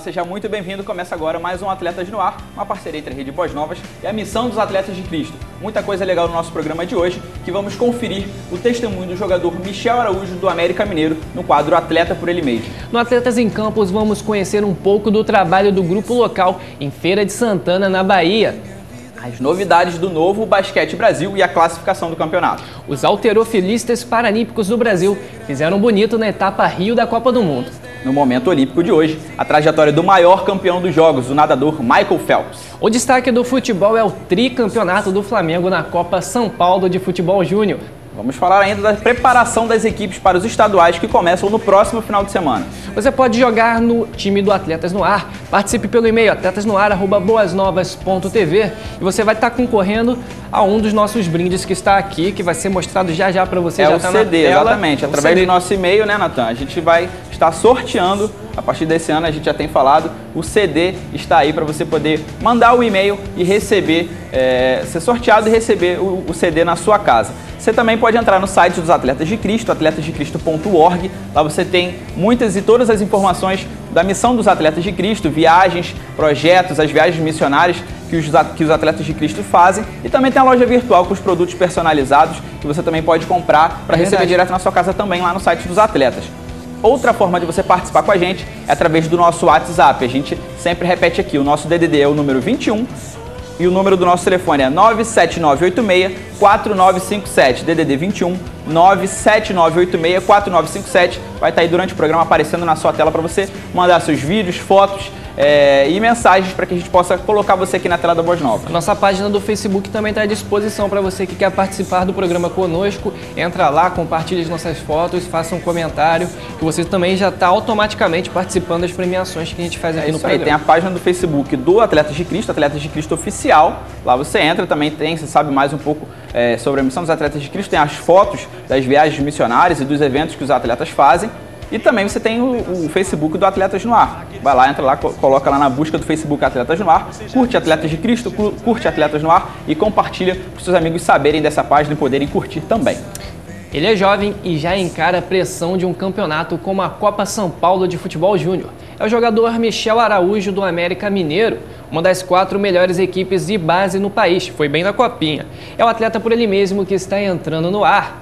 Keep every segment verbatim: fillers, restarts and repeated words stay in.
seja muito bem-vindo. Começa agora mais um Atletas no Ar, uma parceria entre a Rede Boas Novas e a Missão dos Atletas de Cristo. Muita coisa legal no nosso programa de hoje, que vamos conferir o testemunho do jogador Michel Araújo, do América Mineiro, no quadro Atleta por Ele Mesmo. No Atletas em Campos, vamos conhecer um pouco do trabalho do grupo local em Feira de Santana, na Bahia. As novidades do novo Basquete Brasil e a classificação do campeonato. Os halterofilistas paralímpicos do Brasil fizeram bonito na etapa Rio da Copa do Mundo. No momento olímpico de hoje, a trajetória do maior campeão dos Jogos, o nadador Michael Phelps. O destaque do futebol é o tricampeonato do Flamengo na Copa São Paulo de Futebol Júnior. Vamos falar ainda da preparação das equipes para os estaduais que começam no próximo final de semana. Você pode jogar no time do Atletas no Ar. Participe pelo e-mail atletasnoar arroba boasnovas ponto tv e você vai estar concorrendo a um dos nossos brindes que está aqui, que vai ser mostrado já já para você. É já o tá C D, na tela. exatamente. Através do nosso e-mail, né, Natan? A gente vai estar sorteando, a partir desse ano, a gente já tem falado, o C D está aí para você poder mandar o e-mail e receber, é, ser sorteado e receber o, o C D na sua casa. Você também pode entrar no site dos Atletas de Cristo, atletas de cristo ponto org. Lá você tem muitas e todas as informações da missão dos Atletas de Cristo, viagens, projetos, as viagens missionárias que os, que os Atletas de Cristo fazem. E também tem a loja virtual com os produtos personalizados que você também pode comprar para receber direto na sua casa também lá no site dos Atletas. Outra forma de você participar com a gente é através do nosso WhatsApp. A gente sempre repete aqui, o nosso D D D é o número vinte e um. E o número do nosso telefone é nove sete nove oito seis quatro nove cinco sete, D D D vinte e um, nove sete nove oito seis quatro nove cinco sete. Vai estar aí durante o programa aparecendo na sua tela para você mandar seus vídeos, fotos é, e mensagens para que a gente possa colocar você aqui na tela da Boas Novas. A nossa página do Facebook também está à disposição para você que quer participar do programa conosco. Entra lá, compartilhe as nossas fotos, faça um comentário, que você também já está automaticamente participando das premiações que a gente faz aqui é no isso aí, programa. tem a página do Facebook do Atletas de Cristo, Atletas de Cristo Oficial. Lá você entra, também tem, você sabe mais um pouco é, sobre a missão dos Atletas de Cristo, tem as fotos das viagens missionárias e dos eventos que os atletas fazem. E também você tem o, o Facebook do Atletas no Ar. Vai lá, entra lá, coloca lá na busca do Facebook Atletas no Ar, curte Atletas de Cristo, curte Atletas no Ar e compartilha para os seus amigos saberem dessa página e poderem curtir também. Ele é jovem e já encara a pressão de um campeonato como a Copa São Paulo de Futebol Júnior. É o jogador Michel Araújo, do América Mineiro, uma das quatro melhores equipes de base no país. Foi bem na copinha. É o atleta por ele mesmo que está entrando no ar.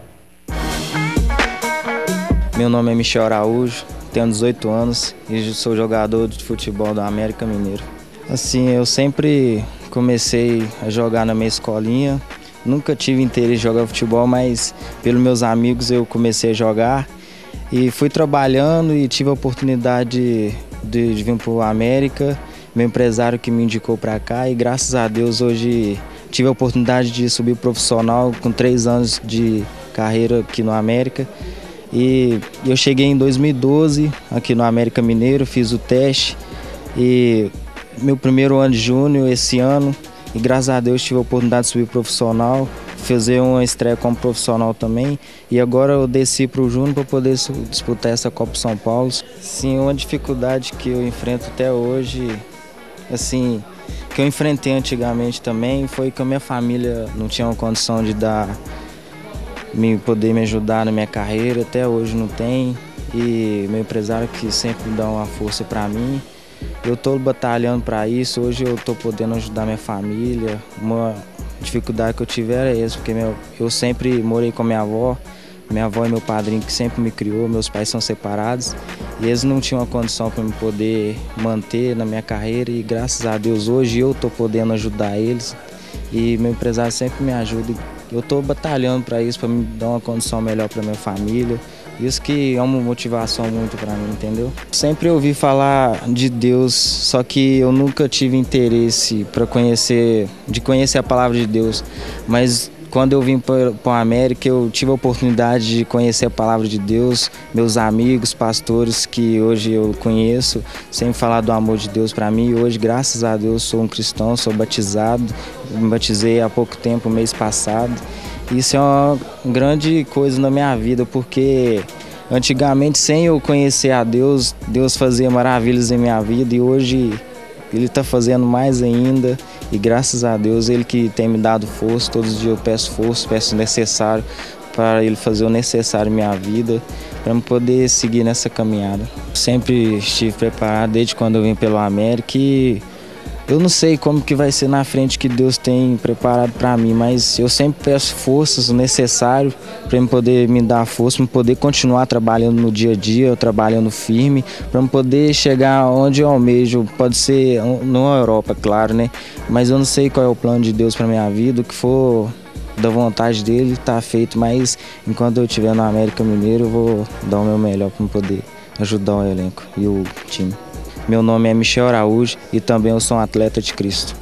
Meu nome é Michel Araújo, tenho dezoito anos e sou jogador de futebol do América Mineiro. Assim, eu sempre comecei a jogar na minha escolinha, nunca tive interesse em jogar futebol, mas pelos meus amigos eu comecei a jogar e fui trabalhando e tive a oportunidade de, de vir para o América, meu empresário que me indicou para cá e graças a Deus hoje tive a oportunidade de subir profissional com três anos de carreira aqui no América. E eu cheguei em dois mil e doze aqui no América Mineiro, fiz o teste e meu primeiro ano de júnior esse ano e graças a Deus tive a oportunidade de subir profissional, fazer uma estreia como profissional também e agora eu desci para o júnior para poder disputar essa Copa São Paulo. Sim, uma dificuldade que eu enfrento até hoje, assim, que eu enfrentei antigamente também, foi que a minha família não tinha uma condição de dar me poder me ajudar na minha carreira, até hoje não tem, e meu empresário que sempre dá uma força para mim. Eu estou batalhando para isso, hoje eu estou podendo ajudar minha família. Uma dificuldade que eu tive era essa, porque meu, eu sempre morei com minha avó, minha avó e meu padrinho que sempre me criou, meus pais são separados, e eles não tinham a condição para me poder manter na minha carreira, e graças a Deus hoje eu estou podendo ajudar eles, e meu empresário sempre me ajuda. Eu estou batalhando para isso, para me dar uma condição melhor para minha família. Isso que é uma motivação muito para mim, entendeu? Sempre ouvi falar de Deus, só que eu nunca tive interesse para conhecer, de conhecer a palavra de Deus. Mas quando eu vim para o América, eu tive a oportunidade de conhecer a palavra de Deus. Meus amigos, pastores que hoje eu conheço, sempre falaram do amor de Deus para mim. E hoje, graças a Deus, sou um cristão, sou batizado. Me batizei há pouco tempo, mês passado. Isso é uma grande coisa na minha vida, porque antigamente, sem eu conhecer a Deus, Deus fazia maravilhas em minha vida e hoje Ele está fazendo mais ainda. E graças a Deus, Ele que tem me dado força, todos os dias eu peço força, peço o necessário para Ele fazer o necessário em minha vida. para eu poder seguir nessa caminhada. Sempre estive preparado desde quando eu vim pelo América e eu não sei como que vai ser na frente que Deus tem preparado para mim, mas eu sempre peço forças, o necessário para eu poder me dar força, para eu poder continuar trabalhando no dia a dia, trabalhando firme, para eu poder chegar onde eu almejo. Pode ser na Europa, claro, né? Mas eu não sei qual é o plano de Deus para minha vida, o que for da vontade dele tá feito, mas enquanto eu estiver no América Mineiro eu vou dar o meu melhor para poder ajudar o elenco e o time. Meu nome é Michel Araújo e também eu sou um atleta de Cristo.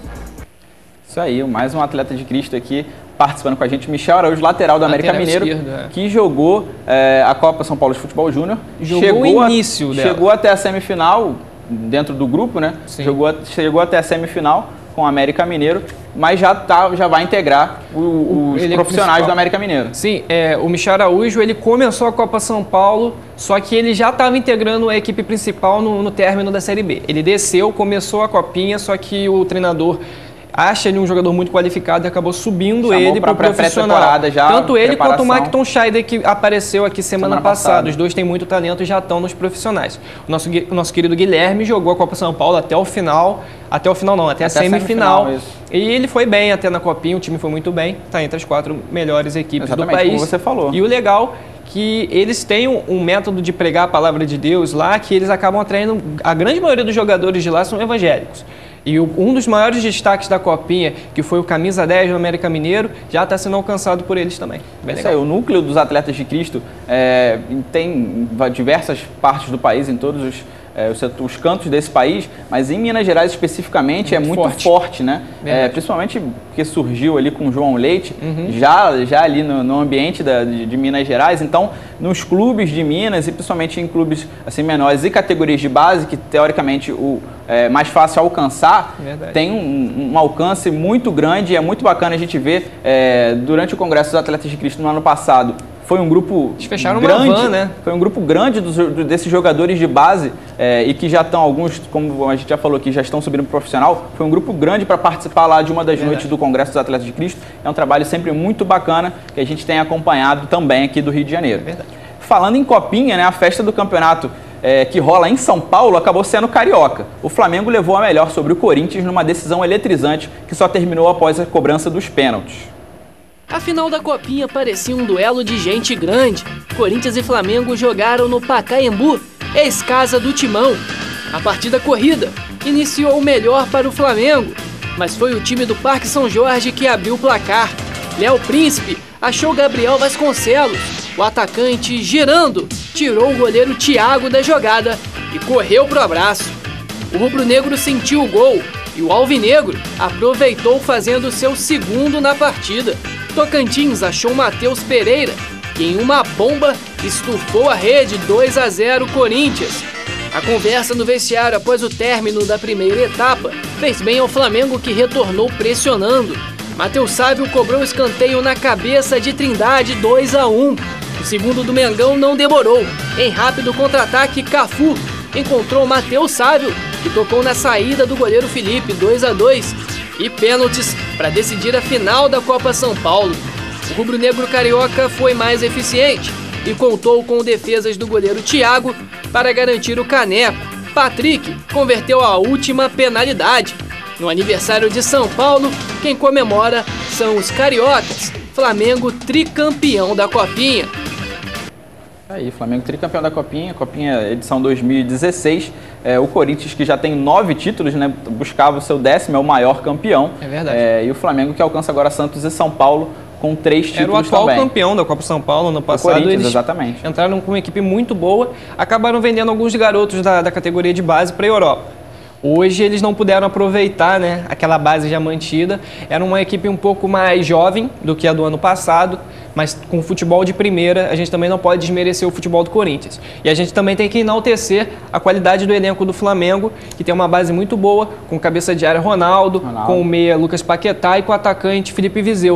Isso aí, mais um atleta de Cristo aqui participando com a gente, Michel Araújo, lateral do América Mineiro, esquerdo, é. que jogou é, a Copa São Paulo de Futebol Júnior. Jogou chegou o início a, dela. Chegou até a semifinal, dentro do grupo, né? Sim. Jogou, chegou até a semifinal com o América Mineiro, mas já, tá, já vai integrar o, os ele profissionais é do América Mineiro. Sim, é, o Michel Araújo, ele começou a Copa São Paulo, só que ele já estava integrando a equipe principal no, no término da Série B. Ele desceu, começou a Copinha, só que o treinador acha ele um jogador muito qualificado e acabou subindo Chamou ele para o profissional. Já, Tanto ele preparação. quanto o Macton Scheider, que apareceu aqui semana, semana passada. passada. Os dois têm muito talento e já estão nos profissionais. O nosso, o nosso querido Guilherme jogou a Copa São Paulo até o final, até o final não, até, até a semifinal. A semifinal e ele foi bem até na Copinha, o time foi muito bem, está entre as quatro melhores equipes Exatamente, do país. como você falou. E o legal que eles têm um, um método de pregar a palavra de Deus lá, que eles acabam atraindo, a grande maioria dos jogadores de lá são evangélicos. E o, um dos maiores destaques da Copinha, que foi o camisa dez do América Mineiro, já está sendo alcançado por eles também. Bem Isso legal. aí, o núcleo dos atletas de Cristo é, tem em diversas partes do país, em todos os, é, os, os cantos desse país, mas em Minas Gerais especificamente muito é muito forte, forte né? É, principalmente porque surgiu ali com o João Leite, uhum. já, já ali no, no ambiente da, de, de Minas Gerais. Então, nos clubes de Minas e principalmente em clubes assim, menores e categorias de base, que teoricamente o é mais fácil alcançar, Verdade. tem um, um alcance muito grande e é muito bacana a gente ver é, durante o Congresso dos Atletas de Cristo no ano passado. Foi um grupo Eles fecharam grande, uma van, né? Foi um grupo grande dos, desses jogadores de base é, e que já estão, alguns, como a gente já falou aqui, já estão subindo pro profissional. Foi um grupo grande para participar lá de uma das Verdade. noites do Congresso dos Atletas de Cristo. É um trabalho sempre muito bacana que a gente tem acompanhado também aqui do Rio de Janeiro. Verdade. Falando em Copinha, né, a festa do campeonato É, que rola em São Paulo acabou sendo carioca. O Flamengo levou a melhor sobre o Corinthians numa decisão eletrizante que só terminou após a cobrança dos pênaltis. A final da Copinha parecia um duelo de gente grande. Corinthians e Flamengo jogaram no Pacaembu, ex-casa do Timão. A partida corrida iniciou o melhor para o Flamengo, mas foi o time do Parque São Jorge que abriu o placar. Léo Príncipe achou Gabriel Vasconcelos. O atacante, girando, tirou o goleiro Thiago da jogada e correu pro abraço. O rubro-negro sentiu o gol e o alvinegro aproveitou fazendo seu segundo na partida. Tocantins achou Matheus Pereira, que em uma bomba estufou a rede. Dois a zero Corinthians. A conversa no vestiário após o término da primeira etapa fez bem ao Flamengo, que retornou pressionando. Matheus Sávio cobrou escanteio na cabeça de Trindade, dois a um. O segundo do Mengão não demorou. Em rápido contra-ataque, Cafu encontrou Matheus Sávio, que tocou na saída do goleiro Felipe, dois a dois. E pênaltis para decidir a final da Copa São Paulo. O rubro-negro carioca foi mais eficiente e contou com defesas do goleiro Thiago para garantir o caneco. Patrick converteu a última penalidade. No aniversário de São Paulo, quem comemora são os cariocas. Flamengo tricampeão da Copinha. Aí, Flamengo tricampeão da Copinha, Copinha edição dois mil e dezesseis. É, o Corinthians, que já tem nove títulos, né, buscava o seu décimo, é o maior campeão. É verdade. É, e o Flamengo, que alcança agora Santos e São Paulo com três títulos também. Era o atual também. campeão da Copa São Paulo no passado. O Corinthians, eles exatamente. entraram com uma equipe muito boa, acabaram vendendo alguns garotos da, da categoria de base para a Europa. Hoje eles não puderam aproveitar, né, aquela base já mantida. Era uma equipe um pouco mais jovem do que a do ano passado, mas com futebol de primeira, a gente também não pode desmerecer o futebol do Corinthians. E a gente também tem que enaltecer a qualidade do elenco do Flamengo, que tem uma base muito boa, com cabeça de área Ronaldo, Ronaldo. com o meia Lucas Paquetá e com o atacante Felipe Viseu.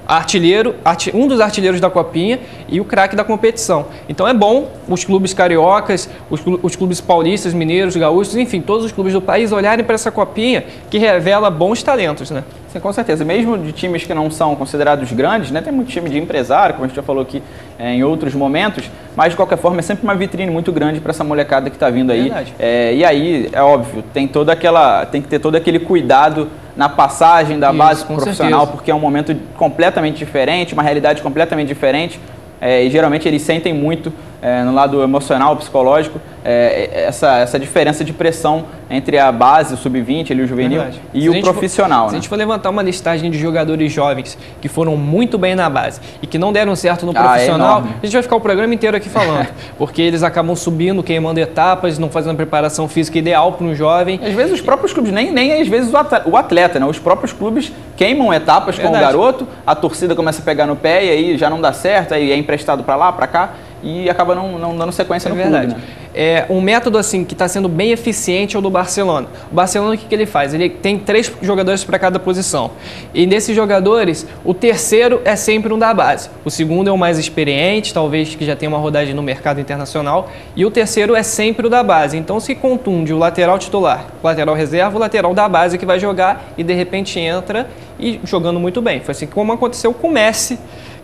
artilheiro, um dos artilheiros da Copinha e o craque da competição. Então é bom os clubes cariocas, os clubes paulistas, mineiros, gaúchos, enfim, todos os clubes do país olharem para essa Copinha que revela bons talentos, né? Sim, com certeza. Mesmo de times que não são considerados grandes, né? Tem muito time de empresário, como a gente já falou aqui é, em outros momentos, mas de qualquer forma é sempre uma vitrine muito grande para essa molecada que está vindo aí. É, e aí, é óbvio, tem toda aquela, tem que ter todo aquele cuidado na passagem da base Isso, profissional, certeza. Porque é um momento completamente diferente, uma realidade completamente diferente. É, e geralmente eles sentem muito é, no lado emocional, psicológico, é, essa, essa diferença de pressão entre a base, o sub vinte, ali, o juvenil, Verdade. e se o profissional. For, né? Se a gente for levantar uma listagem de jogadores jovens que foram muito bem na base e que não deram certo no ah, profissional, é a gente vai ficar o programa inteiro aqui falando, porque eles acabam subindo, queimando etapas, não fazendo a preparação física ideal para um jovem. Às vezes os próprios clubes, nem, nem às vezes o atleta, né? Os próprios clubes queimam etapas Verdade. com o garoto, a torcida começa a pegar no pé e aí já não dá certo, aí é emprestado para lá, para cá, e acaba não, não dando sequência é no verdade. clube. Né? É, um método assim que está sendo bem eficiente é o do Barcelona. O Barcelona, o que, que ele faz? Ele tem três jogadores para cada posição. E desses jogadores, o terceiro é sempre um da base. O segundo é o mais experiente, talvez que já tenha uma rodagem no mercado internacional. E o terceiro é sempre o da base. Então se contunde o lateral titular, o lateral reserva, o lateral da base que vai jogar e de repente entra e jogando muito bem. Foi assim como aconteceu com o Messi.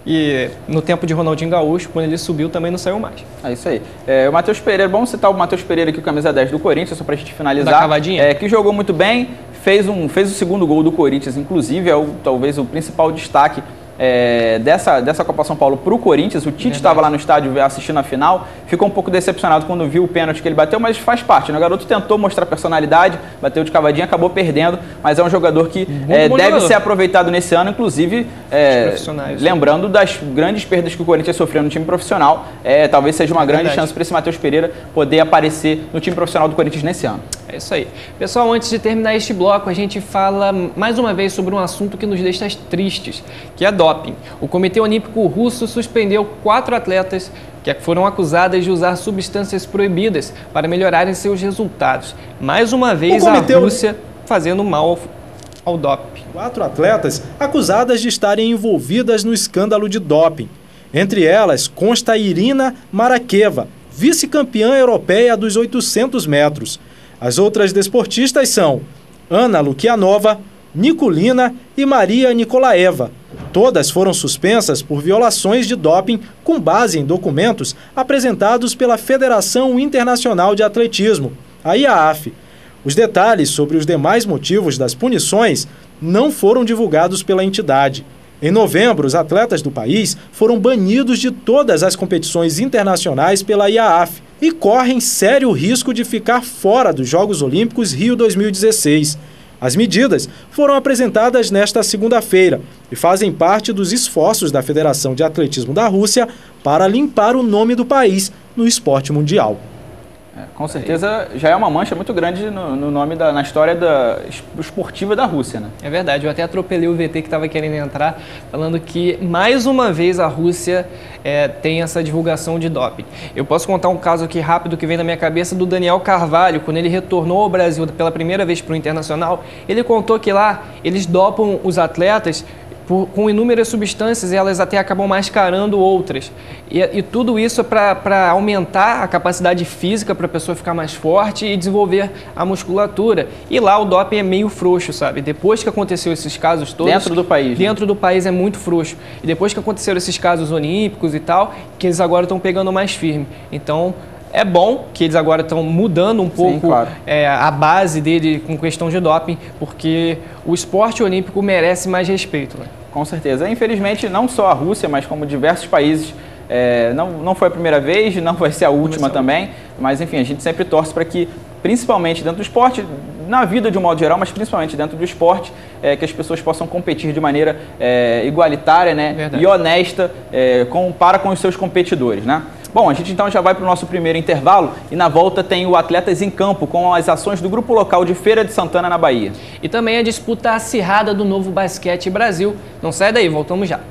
E no tempo de Ronaldinho Gaúcho, quando ele subiu, também não saiu mais. É isso aí. É, o Matheus Pereira, vamos citar o Matheus Pereira aqui, o camisa dez do Corinthians, só pra gente finalizar. Da cavadinha? É, que jogou muito bem, fez, um, fez o segundo gol do Corinthians, inclusive, é o, talvez o principal destaque É, dessa, dessa Copa São Paulo para o Corinthians. O Tite estava lá no estádio assistindo a final, ficou um pouco decepcionado quando viu o pênalti que ele bateu, mas faz parte, né? O garoto tentou mostrar personalidade, bateu de cavadinha, acabou perdendo, mas é um jogador que é, deve jogador. ser aproveitado nesse ano, inclusive é, lembrando das grandes perdas que o Corinthians sofreu no time profissional. É, talvez seja uma é grande verdade. chance para esse Matheus Pereira poder aparecer no time profissional do Corinthians nesse ano. É isso aí. Pessoal, antes de terminar este bloco, a gente fala mais uma vez sobre um assunto que nos deixa tristes, que é doping. O Comitê Olímpico Russo suspendeu quatro atletas que foram acusadas de usar substâncias proibidas para melhorarem seus resultados. Mais uma vez, a Rússia fazendo mal ao, ao doping. Quatro atletas acusadas de estarem envolvidas no escândalo de doping. Entre elas, consta Irina Marakeva, vice-campeã europeia dos oitocentos metros. As outras desportistas são Ana Lukianova, Nikulina e Maria Nikolaeva. Todas foram suspensas por violações de doping com base em documentos apresentados pela Federação Internacional de Atletismo, a I A A F. Os detalhes sobre os demais motivos das punições não foram divulgados pela entidade. Em novembro, os atletas do país foram banidos de todas as competições internacionais pela I A A F e correm sério risco de ficar fora dos Jogos Olímpicos Rio dois mil e dezesseis. As medidas foram apresentadas nesta segunda-feira e fazem parte dos esforços da Federação de Atletismo da Rússia para limpar o nome do país no esporte mundial. É, com certeza já é uma mancha muito grande no, no nome da, na história da esportiva da Rússia, né? É verdade, eu até atropelei o V T que estava querendo entrar, falando que mais uma vez a Rússia é, tem essa divulgação de doping. Eu posso contar um caso aqui rápido que vem na minha cabeça do Daniel Carvalho, quando ele retornou ao Brasil pela primeira vez para o Internacional. Ele contou que lá eles dopam os atletas Por, com inúmeras substâncias, elas até acabam mascarando outras. E, e tudo isso é para aumentar a capacidade física para a pessoa ficar mais forte e desenvolver a musculatura. E lá o doping é meio frouxo, sabe? Depois que aconteceu esses casos todos... Dentro do país. Dentro né? do país é muito frouxo. E depois que aconteceram esses casos olímpicos e tal, que eles agora estão pegando mais firme. Então... é bom que eles agora estão mudando um pouco Sim, claro. é, a base dele com questão de doping, porque o esporte olímpico merece mais respeito. Né? Com certeza. Infelizmente, não só a Rússia, mas como diversos países, é, não, não foi a primeira vez, não vai ser a última também, mas enfim, a gente sempre torce para que, principalmente dentro do esporte, na vida de um modo geral, mas principalmente dentro do esporte, é, que as pessoas possam competir de maneira é, igualitária, né, e honesta é, com, para com os seus competidores, né? Bom, a gente então já vai para o nosso primeiro intervalo e na volta tem o Atletas em Campo com as ações do grupo local de Feira de Santana, na Bahia. E também a disputa acirrada do Novo Basquete Brasil. Não sai daí, voltamos já.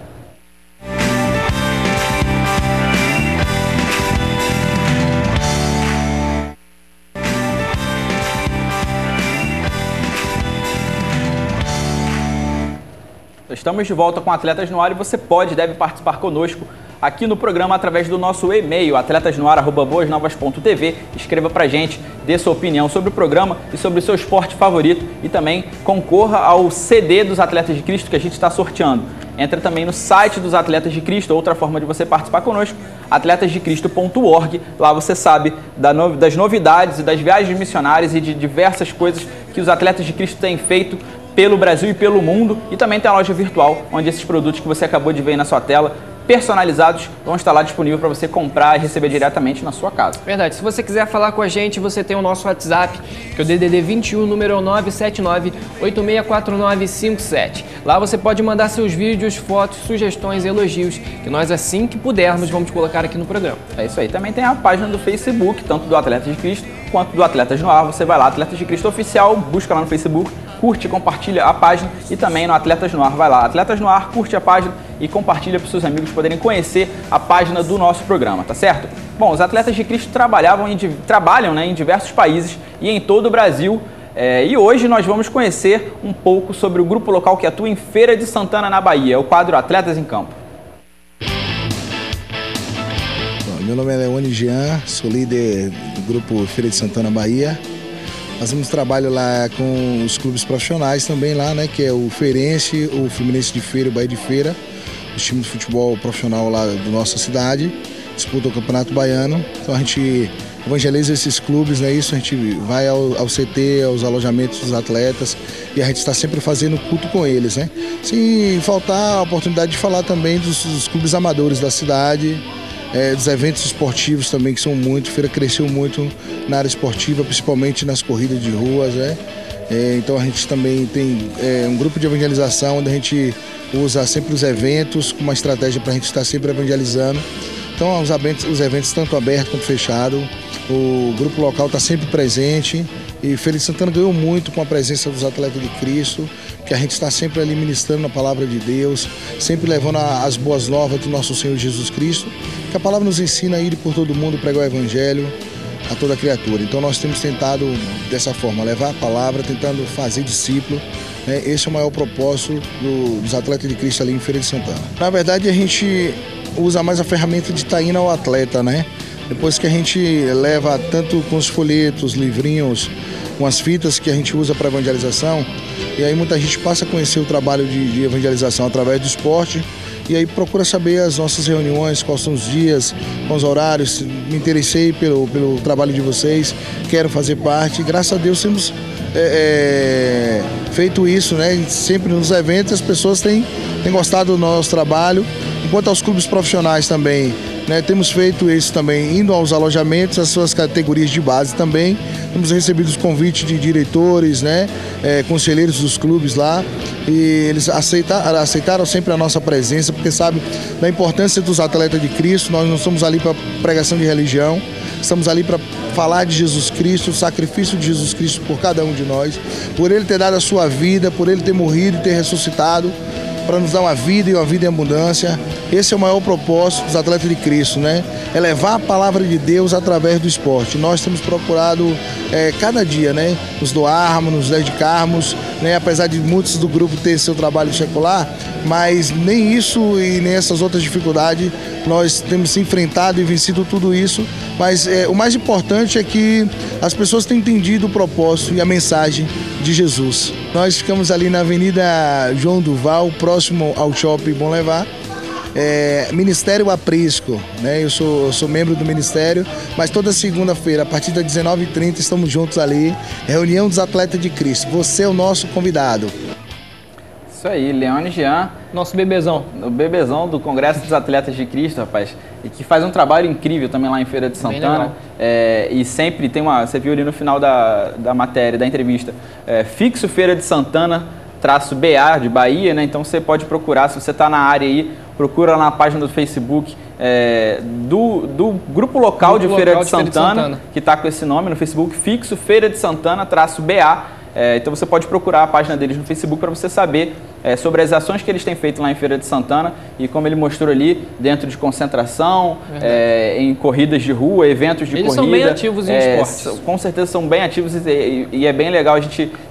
Estamos de volta com Atletas no Ar e você pode e deve participar conosco aqui no programa através do nosso e-mail, atletasnoar arroba boas novas ponto t v. Escreva pra gente, dê sua opinião sobre o programa e sobre o seu esporte favorito e também concorra ao C D dos Atletas de Cristo que a gente está sorteando. Entra também no site dos Atletas de Cristo, outra forma de você participar conosco, atletas de cristo ponto org. Lá você sabe das novidades e das viagens missionárias e de diversas coisas que os Atletas de Cristo têm feito pelo Brasil e pelo mundo. E também tem a loja virtual, onde esses produtos que você acabou de ver aí na sua tela, personalizados, vão estar lá disponível para você comprar e receber diretamente na sua casa. Verdade. Se você quiser falar com a gente, você tem o nosso WhatsApp, que é o D D D vinte e um, número nove sete nove, oito seis quatro nove cinco sete. Lá você pode mandar seus vídeos, fotos, sugestões, elogios, que nós, assim que pudermos, vamos colocar aqui no programa. É isso aí. Também tem a página do Facebook, tanto do Atletas de Cristo quanto do Atletas no Ar. Você vai lá, Atletas de Cristo Oficial, busca lá no Facebook, curte, compartilha a página, e também no Atletas no Ar, vai lá, Atletas no Ar, curte a página e compartilha para os seus amigos poderem conhecer a página do nosso programa, tá certo? Bom, os Atletas de Cristo trabalhavam em, trabalham né, em diversos países e em todo o Brasil, é, e hoje nós vamos conhecer um pouco sobre o grupo local que atua em Feira de Santana, na Bahia, o quadro Atletas em Campo. Bom, meu nome é Leone Jean, sou líder do grupo Feira de Santana, Bahia. Fazemos trabalho lá com os clubes profissionais também lá, né? Que é o Feirense, o Fluminense de Feira, o Bahia de Feira, os times de futebol profissional lá da nossa cidade, disputam o Campeonato Baiano. Então a gente evangeliza esses clubes, né? Isso, a gente vai ao, ao C T, aos alojamentos dos atletas e a gente está sempre fazendo culto com eles, né? Sem faltar a oportunidade de falar também dos, dos clubes amadores da cidade, É, dos eventos esportivos também, que são muito. A feira cresceu muito na área esportiva, principalmente nas corridas de ruas, né? É, então a gente também tem é, um grupo de evangelização onde a gente usa sempre os eventos com uma estratégia para a gente estar sempre evangelizando. Então os eventos, os eventos tanto abertos quanto fechados, o grupo local está sempre presente. E Feira de Santana ganhou muito com a presença dos Atletas de Cristo, que a gente está sempre ali ministrando a palavra de Deus, sempre levando a, as boas novas do nosso Senhor Jesus Cristo, que a palavra nos ensina a ir por todo mundo, pregar o Evangelho a toda criatura. Então nós temos tentado dessa forma, levar a palavra, tentando fazer discípulo, né? Esse é o maior propósito do, dos Atletas de Cristo ali em Feira de Santana. Na verdade a gente usa mais a ferramenta de estar indo ao atleta, né? Depois que a gente leva tanto com os folhetos, livrinhos, com as fitas que a gente usa para evangelização, e aí muita gente passa a conhecer o trabalho de, de evangelização através do esporte, e aí procura saber as nossas reuniões, quais são os dias, quais os horários. Me interessei pelo, pelo trabalho de vocês, quero fazer parte, e graças a Deus temos é, é, feito isso, né? Sempre nos eventos as pessoas têm, têm gostado do nosso trabalho, enquanto aos clubes profissionais também. Né, temos feito isso também, indo aos alojamentos, as suas categorias de base também. Temos recebido os convites de diretores, né, é, conselheiros dos clubes lá, e eles aceitaram, aceitaram sempre a nossa presença, porque sabe da importância dos Atletas de Cristo. Nós não estamos ali para pregação de religião, estamos ali para falar de Jesus Cristo, o sacrifício de Jesus Cristo por cada um de nós, por Ele ter dado a sua vida, por Ele ter morrido e ter ressuscitado, para nos dar uma vida e uma vida em abundância. Esse é o maior propósito dos Atletas de Cristo, né? É levar a palavra de Deus através do esporte. Nós temos procurado é, cada dia, né? Nos doarmos, nos dedicarmos, né? Apesar de muitos do grupo ter seu trabalho secular, mas nem isso e nem essas outras dificuldades nós temos enfrentado e vencido tudo isso. Mas é, o mais importante é que as pessoas têm entendido o propósito e a mensagem de Jesus. Nós ficamos ali na Avenida João Duval, próximo ao Shopping Bom Levar. É, Ministério Aprisco, né? Eu sou, eu sou membro do Ministério, mas toda segunda-feira, a partir das dezenove e trinta, estamos juntos ali, reunião dos Atletas de Cristo. Você é o nosso convidado. Isso aí, Leone Jean, nosso bebezão. O bebezão do Congresso dos Atletas de Cristo, rapaz, e que faz um trabalho incrível também lá em Feira de Santana. É, e sempre tem uma, você viu ali no final da, da matéria, da entrevista, é, fixo Feira de Santana, traço B A de Bahia, né? Então você pode procurar, se você está na área aí, procura lá na página do Facebook é, do, do grupo local, grupo de, Feira local de, Feira de Santana, Santana, que está com esse nome no Facebook, fixo Feira de Santana, traço B A. É, então você pode procurar a página deles no Facebook para você saber é, sobre as ações que eles têm feito lá em Feira de Santana e como ele mostrou ali, dentro de concentração, é, em corridas de rua, eventos de eles corrida. Eles são bem ativos em é, esportes. Com certeza são bem ativos e, e, e é bem legal a gente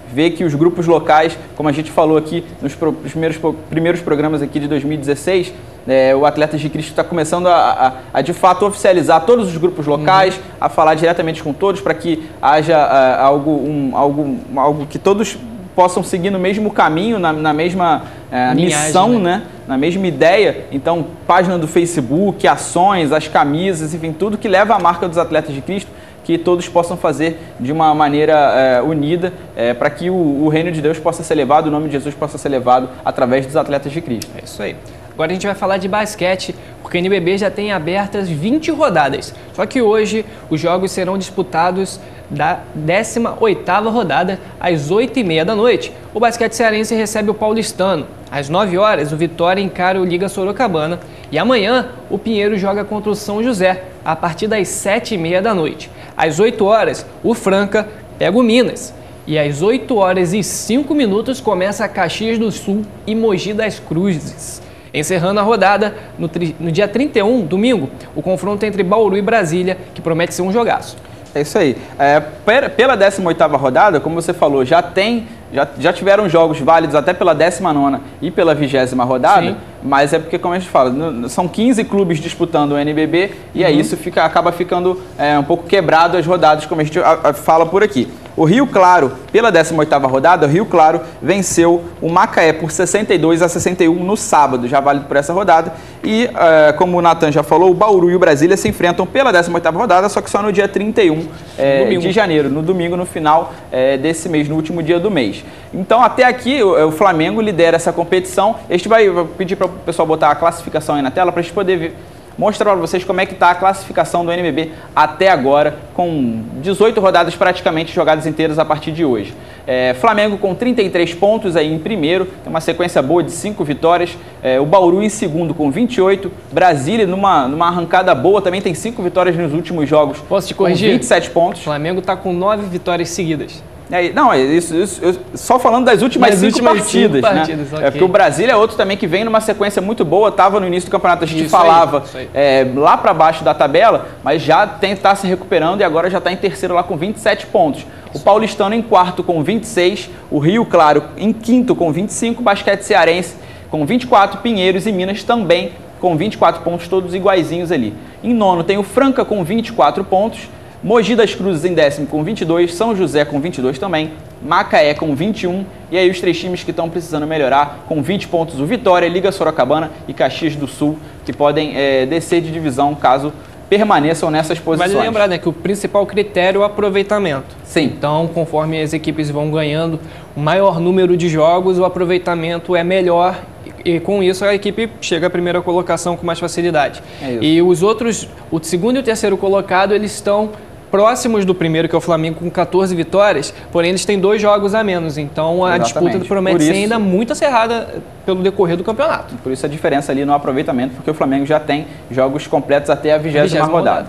ver que os grupos locais, como a gente falou aqui nos primeiros, primeiros programas aqui de dois mil e dezesseis, é, o Atletas de Cristo está começando a, a, a, de fato, oficializar todos os grupos locais, uhum. a falar diretamente com todos, para que haja a, algo, um, algo, algo que todos possam seguir no mesmo caminho, na, na mesma é, missão, né? né? Na mesma ideia. Então, página do Facebook, ações, as camisas, enfim, tudo que leva a marca dos Atletas de Cristo, que todos possam fazer de uma maneira é, unida, é, para que o, o reino de Deus possa ser levado, o nome de Jesus possa ser levado através dos Atletas de Cristo. É isso aí. Agora a gente vai falar de basquete, porque a N B B já tem abertas vinte rodadas. Só que hoje os jogos serão disputados da décima oitava rodada, às oito e meia da noite. O basquete cearense recebe o Paulistano. Às nove horas, o Vitória encara o Liga Sorocabana. E amanhã, o Pinheiro joga contra o São José, a partir das sete e meia da noite. Às oito horas, o Franca pega o Minas. E às oito horas e cinco minutos começa a Caxias do Sul e Mogi das Cruzes. Encerrando a rodada, no, tri... no dia trinta e um, domingo, o confronto entre Bauru e Brasília, que promete ser um jogaço. É isso aí. É, pela décima oitava rodada, como você falou, já tem, já, já tiveram jogos válidos até pela décima nona e pela vigésima rodada, sim. Mas é porque, como a gente fala, são quinze clubes disputando o N B B e uhum. aí isso fica, acaba ficando é, um pouco quebrado as rodadas, como a gente a, a, fala por aqui. O Rio Claro, pela décima oitava rodada, o Rio Claro venceu o Macaé por sessenta e dois a sessenta e um no sábado, já válido por essa rodada. E, uh, como o Natan já falou, o Bauru e o Brasília se enfrentam pela décima oitava rodada, só que só no dia trinta e um é, de janeiro, no domingo, no final é, desse mês, no último dia do mês. Então, até aqui, o, o Flamengo lidera essa competição. Este vai vou pedir para o pessoal botar a classificação aí na tela, para a gente poder ver, mostrar para vocês como é que está a classificação do N B B até agora, com dezoito rodadas praticamente jogadas inteiras a partir de hoje. É, Flamengo com trinta e três pontos aí em primeiro, tem uma sequência boa de cinco vitórias. É, o Bauru em segundo com vinte e oito. Brasília numa, numa arrancada boa, também tem cinco vitórias nos últimos jogos. Posso te corrigir? Com vinte e sete pontos. O Flamengo está com nove vitórias seguidas. É, não, é isso, isso eu, só falando das últimas das cinco últimas partidas, cinco partidas, né? Okay. É porque o Brasília é outro também que vem numa sequência muito boa, estava no início do campeonato, a gente isso falava aí, aí. É, lá para baixo da tabela, mas já está se recuperando e agora já está em terceiro lá com vinte e sete pontos. O Paulistano em quarto com vinte e seis, o Rio Claro em quinto com vinte e cinco, Basquete Cearense com vinte e quatro, Pinheiros e Minas também com vinte e quatro pontos, todos iguaizinhos ali. Em nono tem o Franca com vinte e quatro pontos, Mogi das Cruzes em décimo com vinte e dois, São José com vinte e dois também, Macaé com vinte e um, e aí os três times que estão precisando melhorar com vinte pontos, o Vitória, Liga Sorocabana e Caxias do Sul, que podem é, descer de divisão caso permaneçam nessas posições. Vale lembrar, né, que o principal critério é o aproveitamento. Sim. Então, conforme as equipes vão ganhando o maior número de jogos, o aproveitamento é melhor e, e com isso a equipe chega à primeira colocação com mais facilidade. É isso. E os outros, o segundo e o terceiro colocado, eles estão próximos do primeiro, que é o Flamengo, com quatorze vitórias, porém eles têm dois jogos a menos, então a Exatamente. disputa promete ser ainda muito acirrada pelo decorrer do campeonato. Por isso a diferença ali no aproveitamento, porque o Flamengo já tem jogos completos até a vigésima rodada.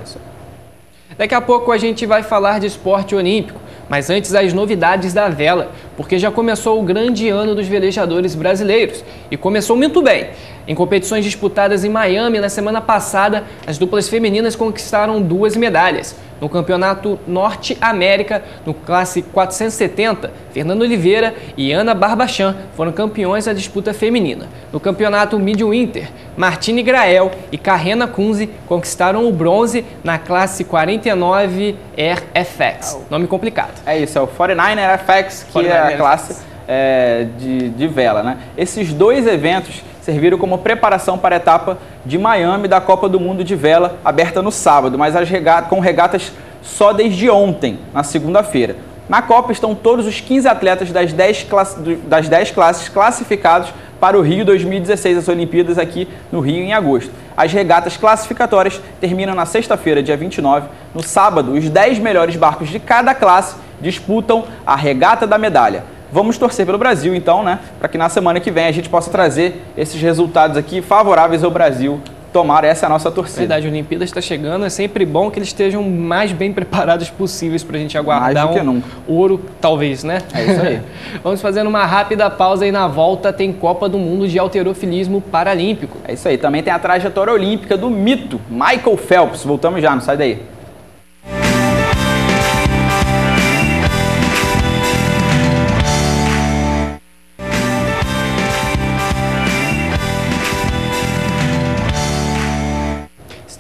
Daqui a pouco a gente vai falar de esporte olímpico, mas antes as novidades da vela, porque já começou o grande ano dos velejadores brasileiros e começou muito bem. Em competições disputadas em Miami na semana passada, as duplas femininas conquistaram duas medalhas. No Campeonato Norte América, no classe quatrocentos e setenta, Fernanda Oliveira e Ana Barbachan foram campeões da disputa feminina. No Campeonato Midwinter, Martine Grael e Carrena Kunze conquistaram o bronze na classe quarenta e nove R F X. Nome complicado. É isso, é o quarenta e nove R F X, que é a classe é, de, de vela, né? Esses dois eventos serviram como preparação para a etapa de Miami da Copa do Mundo de Vela, aberta no sábado, mas as regatas, com regatas só desde ontem, na segunda-feira. Na Copa estão todos os quinze atletas das dez, classe, das dez classes classificados para o Rio dois mil e dezesseis, as Olimpíadas aqui no Rio em agosto. As regatas classificatórias terminam na sexta-feira, dia vinte e nove. No sábado, os dez melhores barcos de cada classe disputam a regata da medalha. Vamos torcer pelo Brasil, então, né? Para que na semana que vem a gente possa trazer esses resultados aqui favoráveis ao Brasil. Tomara, essa é a nossa torcida. Verdade, a Olimpíada está chegando, é sempre bom que eles estejam mais bem preparados possíveis para a gente aguardar mais do que um nunca. ouro, talvez, né? É isso aí. Vamos fazendo uma rápida pausa e na volta tem Copa do Mundo de Halterofilismo Paralímpico. É isso aí, também tem a trajetória olímpica do mito Michael Phelps. Voltamos já, não sai daí.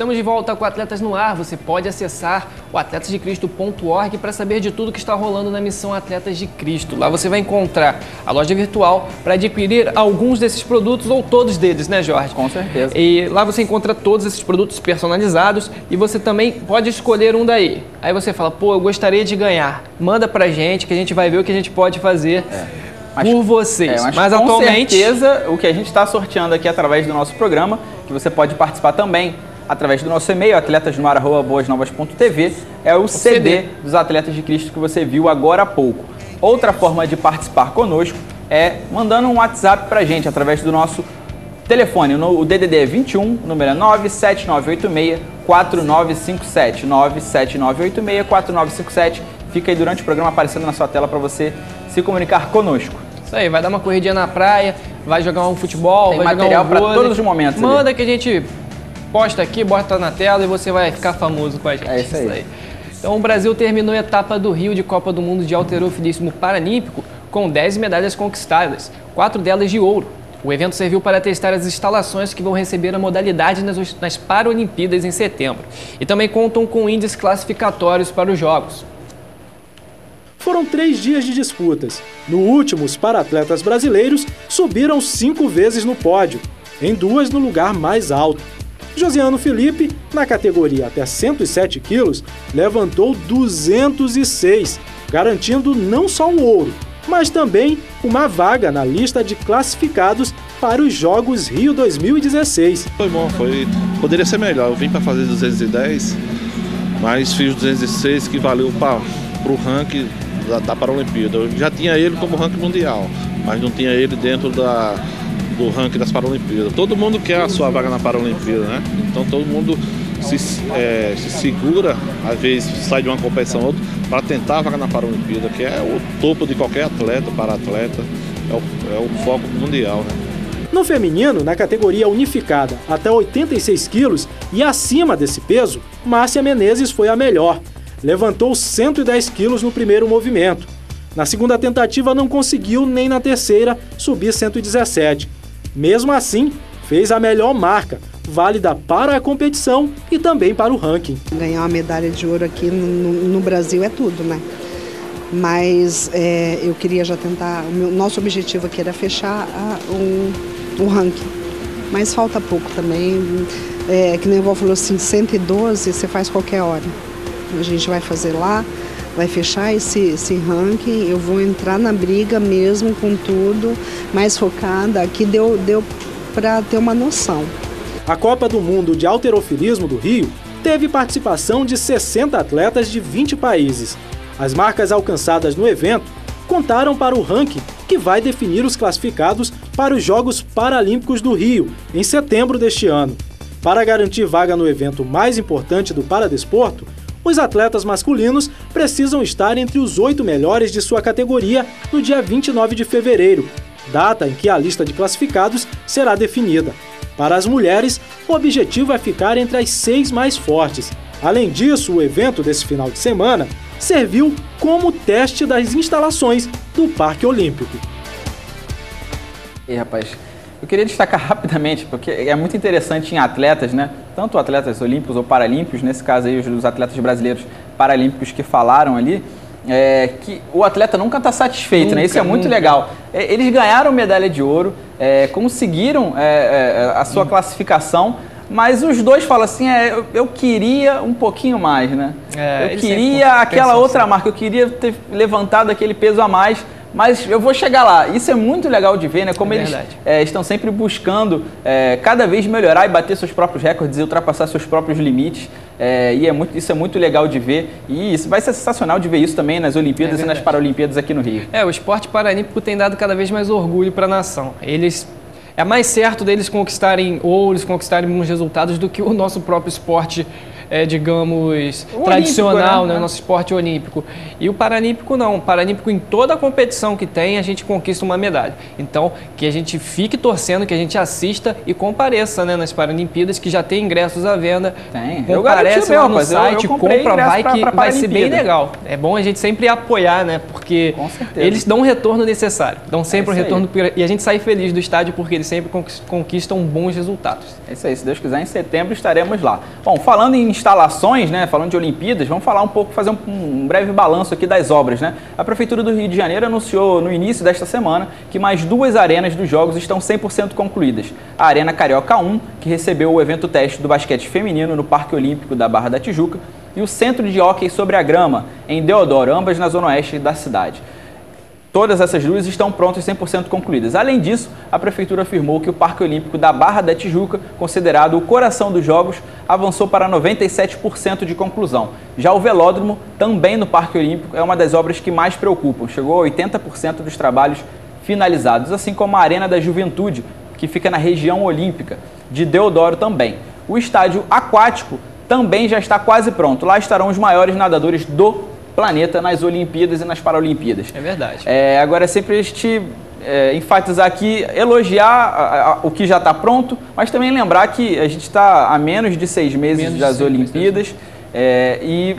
estamos de volta com Atletas no Ar. Você pode acessar o atletas de cristo ponto org para saber de tudo que está rolando na missão Atletas de Cristo. Lá você vai encontrar a loja virtual para adquirir alguns desses produtos ou todos deles, né, Jorge? Com certeza. E lá você encontra todos esses produtos personalizados e você também pode escolher um daí. Aí você fala, pô, eu gostaria de ganhar. Manda pra gente que a gente vai ver o que a gente pode fazer. É. Mas, por vocês, é, mas, mas com atualmente certeza o que a gente está sorteando aqui através do nosso programa, que você pode participar também através do nosso e-mail, atletas no ar arroba boas novas ponto t v, é o, o C D, C D dos Atletas de Cristo que você viu agora há pouco. Outra forma de participar conosco é mandando um WhatsApp pra gente através do nosso telefone, no, o D D D é vinte e um, o número é nove sete nove oito seis, quatro nove cinco sete, nove sete nove oito seis, quatro nove cinco sete. Fica aí durante o programa aparecendo na sua tela para você se comunicar conosco. Isso aí, vai dar uma corridinha na praia, vai jogar um futebol, tem vai material jogar um para todos os momentos. Manda ali. Que a gente posta aqui, bota na tela e você vai ficar famoso com a gente. É isso aí. Isso aí. Então o Brasil terminou a etapa do Rio de Copa do Mundo de Halterofilismo Paralímpico com dez medalhas conquistadas, quatro delas de ouro. O evento serviu para testar as instalações que vão receber a modalidade nas, nas Paralimpíadas em setembro. E também contam com índices classificatórios para os Jogos. Foram três dias de disputas. No último, os para-atletas brasileiros subiram cinco vezes no pódio, em duas no lugar mais alto. Josiano Felipe, na categoria até cento e sete quilos, levantou duzentos e seis, garantindo não só o ouro, mas também uma vaga na lista de classificados para os Jogos Rio dois mil e dezesseis. Foi bom, foi... poderia ser melhor. Eu vim para fazer duzentos e dez, mas fiz duzentos e seis, que valeu para o ranking da, da Paralimpíada. Eu já tinha ele como ranking mundial, mas não tinha ele dentro da, do ranking das Paralimpíadas. Todo mundo quer a sua vaga na Paralimpíada, né? Então todo mundo se, é, se segura, às vezes sai de uma competição a outra, para tentar a vaga na Paralimpíada, que é o topo de qualquer atleta, para-atleta, é o, é o foco mundial, né? No feminino, na categoria unificada até oitenta e seis quilos e acima desse peso, Márcia Menezes foi a melhor. Levantou cento e dez quilos no primeiro movimento. Na segunda tentativa não conseguiu, nem na terceira, subir cento e dezessete. Mesmo assim, fez a melhor marca, válida para a competição e também para o ranking. Ganhar uma medalha de ouro aqui no, no Brasil é tudo, né? Mas é, eu queria já tentar, o meu, nosso objetivo aqui era fechar a, um, um ranking, mas falta pouco também. É, que nem o Val falou assim, cento e doze você faz qualquer hora. A gente vai fazer lá, vai fechar esse, esse ranking, eu vou entrar na briga mesmo com tudo, mais focada. Aqui deu, deu para ter uma noção. A Copa do Mundo de Halterofilismo do Rio teve participação de sessenta atletas de vinte países. As marcas alcançadas no evento contaram para o ranking que vai definir os classificados para os Jogos Paralímpicos do Rio, em setembro deste ano. Para garantir vaga no evento mais importante do paradesporto, os atletas masculinos precisam estar entre os oito melhores de sua categoria no dia vinte e nove de fevereiro, data em que a lista de classificados será definida. Para as mulheres, o objetivo é ficar entre as seis mais fortes. Além disso, o evento desse final de semana serviu como teste das instalações do Parque Olímpico. E rapaz, eu queria destacar rapidamente, porque é muito interessante em atletas, né? Tanto atletas olímpicos ou paralímpicos, nesse caso aí os atletas brasileiros paralímpicos que falaram ali, é, que o atleta nunca está satisfeito, nunca, né? Isso é muito nunca. legal. É, eles ganharam medalha de ouro, é, conseguiram é, é, a sua classificação, mas os dois falam assim, é, eu, eu queria um pouquinho mais, né? É, eu queria aquela outra assim. marca, eu queria ter levantado aquele peso a mais, mas eu vou chegar lá. Isso é muito legal de ver, né? Como é eles é, estão sempre buscando é, cada vez melhorar e bater seus próprios recordes e ultrapassar seus próprios limites. É, e é muito, isso é muito legal de ver. E isso vai ser sensacional de ver isso também nas Olimpíadas é e nas Paralimpíadas aqui no Rio. É, o esporte paralímpico tem dado cada vez mais orgulho para a nação. Eles... É mais certo deles conquistarem ouros, conquistarem bons resultados do que o nosso próprio esporte é, digamos, o tradicional, olímpico, né? né? Nosso esporte olímpico. E o paralímpico não. O paralímpico, em toda a competição que tem, a gente conquista uma medalha. Então, que a gente fique torcendo, que a gente assista e compareça, né, nas Paralimpíadas, que já tem ingressos à venda. Tem. Eu Comparece garanti, lá meu, no rapaz, eu- site, eu comprei compra, ingresso vai pra- que pra vai ser bem Paralimpíada. legal. É bom a gente sempre apoiar, né? Porque Com certeza. eles dão o retorno necessário. Dão sempre É o isso retorno e a gente sai feliz do estádio porque eles sempre conquist- conquistam bons resultados. É isso aí, se Deus quiser, em setembro estaremos lá. Bom, falando em instalações, né, falando de Olimpíadas, vamos falar um pouco, fazer um, um breve balanço aqui das obras, né? A Prefeitura do Rio de Janeiro anunciou no início desta semana que mais duas arenas dos Jogos estão cem por cento concluídas. A Arena Carioca um, que recebeu o evento teste do basquete feminino no Parque Olímpico da Barra da Tijuca, e o Centro de Hóquei sobre a Grama, em Deodoro, ambas na zona oeste da cidade. Todas essas duas estão prontas, cem por cento concluídas. Além disso, a Prefeitura afirmou que o Parque Olímpico da Barra da Tijuca, considerado o coração dos Jogos, avançou para noventa e sete por cento de conclusão. Já o Velódromo, também no Parque Olímpico, é uma das obras que mais preocupam. Chegou a oitenta por cento dos trabalhos finalizados, assim como a Arena da Juventude, que fica na região olímpica, de Deodoro também. O estádio aquático também já está quase pronto. Lá estarão os maiores nadadores do planeta nas Olimpíadas e nas Paralimpíadas. É verdade. É, agora é sempre a gente é, enfatizar aqui, elogiar a, a, o que já está pronto, mas também lembrar que a gente está a menos de seis meses Menos de das seis Olimpíadas é, e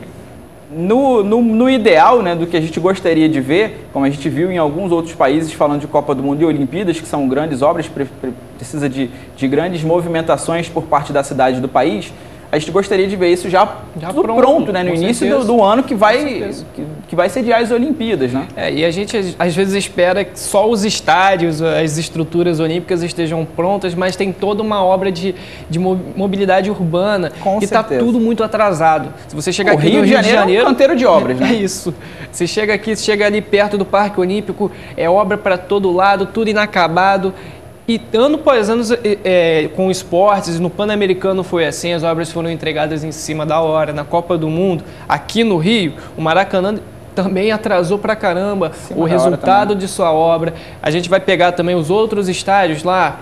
no, no, no ideal, né, do que a gente gostaria de ver, como a gente viu em alguns outros países falando de Copa do Mundo e Olimpíadas, que são grandes obras, pre, pre, precisa de, de grandes movimentações por parte da cidade e do país, a gente gostaria de ver isso já, Já tudo pronto, pronto, né, no com início do, certeza. do ano que vai, certeza. que, que vai sediar as Olimpíadas, né? É, e a gente às vezes espera que só os estádios, as estruturas olímpicas estejam prontas, mas tem toda uma obra de, de mo- mobilidade urbana Com e está certeza. tudo muito atrasado. Se você chegar O aqui Rio no de Rio de Janeiro é um Janeiro, canteiro de obras, né? É isso. Você chega aqui, você chega ali perto do Parque Olímpico, é obra para todo lado, tudo inacabado. E ano após ano, é, com esportes, no Pan-Americano foi assim, as obras foram entregadas em cima da hora. Na Copa do Mundo, aqui no Rio, o Maracanã também atrasou pra caramba o resultado de sua obra. A gente vai pegar também os outros estádios lá,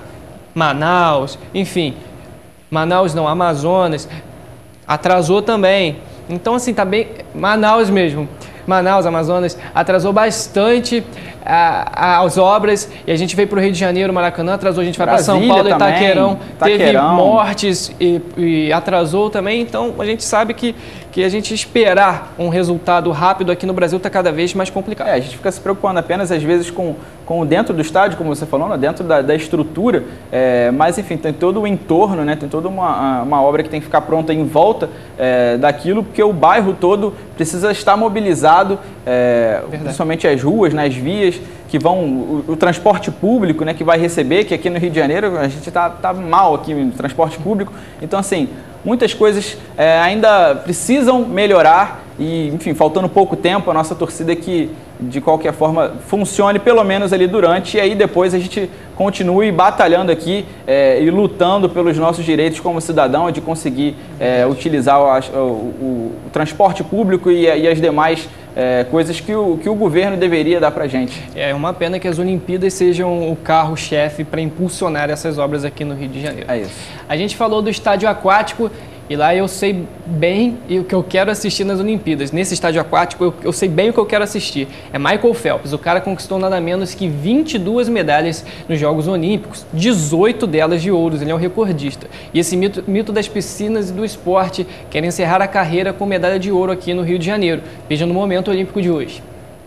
Manaus, enfim, Manaus não, Amazonas, atrasou também. Então assim, tá bem, Manaus mesmo, Manaus, Amazonas, atrasou bastante a, a, as obras e a gente veio para o Rio de Janeiro, Maracanã, atrasou, a gente vai para São Paulo, também, Itaquerão, teve Itaquerão. mortes e, e atrasou também, então a gente sabe que, que a gente esperar um resultado rápido aqui no Brasil está cada vez mais complicado. É, a gente fica se preocupando apenas às vezes com, com dentro do estádio, como você falou, né, dentro da, da estrutura, é, mas enfim, tem todo o entorno, né, tem toda uma, uma obra que tem que ficar pronta em volta é, daquilo, porque o bairro todo precisa estar mobilizado, é, principalmente as ruas, nas vias, que vão, o, o transporte público, né, que vai receber, que aqui no Rio de Janeiro a gente está tá mal aqui no transporte público, então assim, muitas coisas é, ainda precisam melhorar e, enfim, faltando pouco tempo, a nossa torcida é que, de qualquer forma, funcione pelo menos ali durante e aí depois a gente continue batalhando aqui é, e lutando pelos nossos direitos como cidadão de conseguir é, utilizar o, o, o transporte público e, e as demais é, coisas que o, que o governo deveria dar pra gente. É uma pena que as Olimpíadas sejam o carro-chefe para impulsionar essas obras aqui no Rio de Janeiro. É isso. A gente falou do estádio aquático e lá eu sei bem o que eu quero assistir nas Olimpíadas. Nesse estádio aquático eu, eu sei bem o que eu quero assistir. É Michael Phelps, o cara conquistou nada menos que vinte e duas medalhas nos Jogos Olímpicos, dezoito delas de ouros, ele é o recordista. E esse mito, mito das piscinas e do esporte quer encerrar a carreira com medalha de ouro aqui no Rio de Janeiro. Veja no Momento Olímpico de hoje.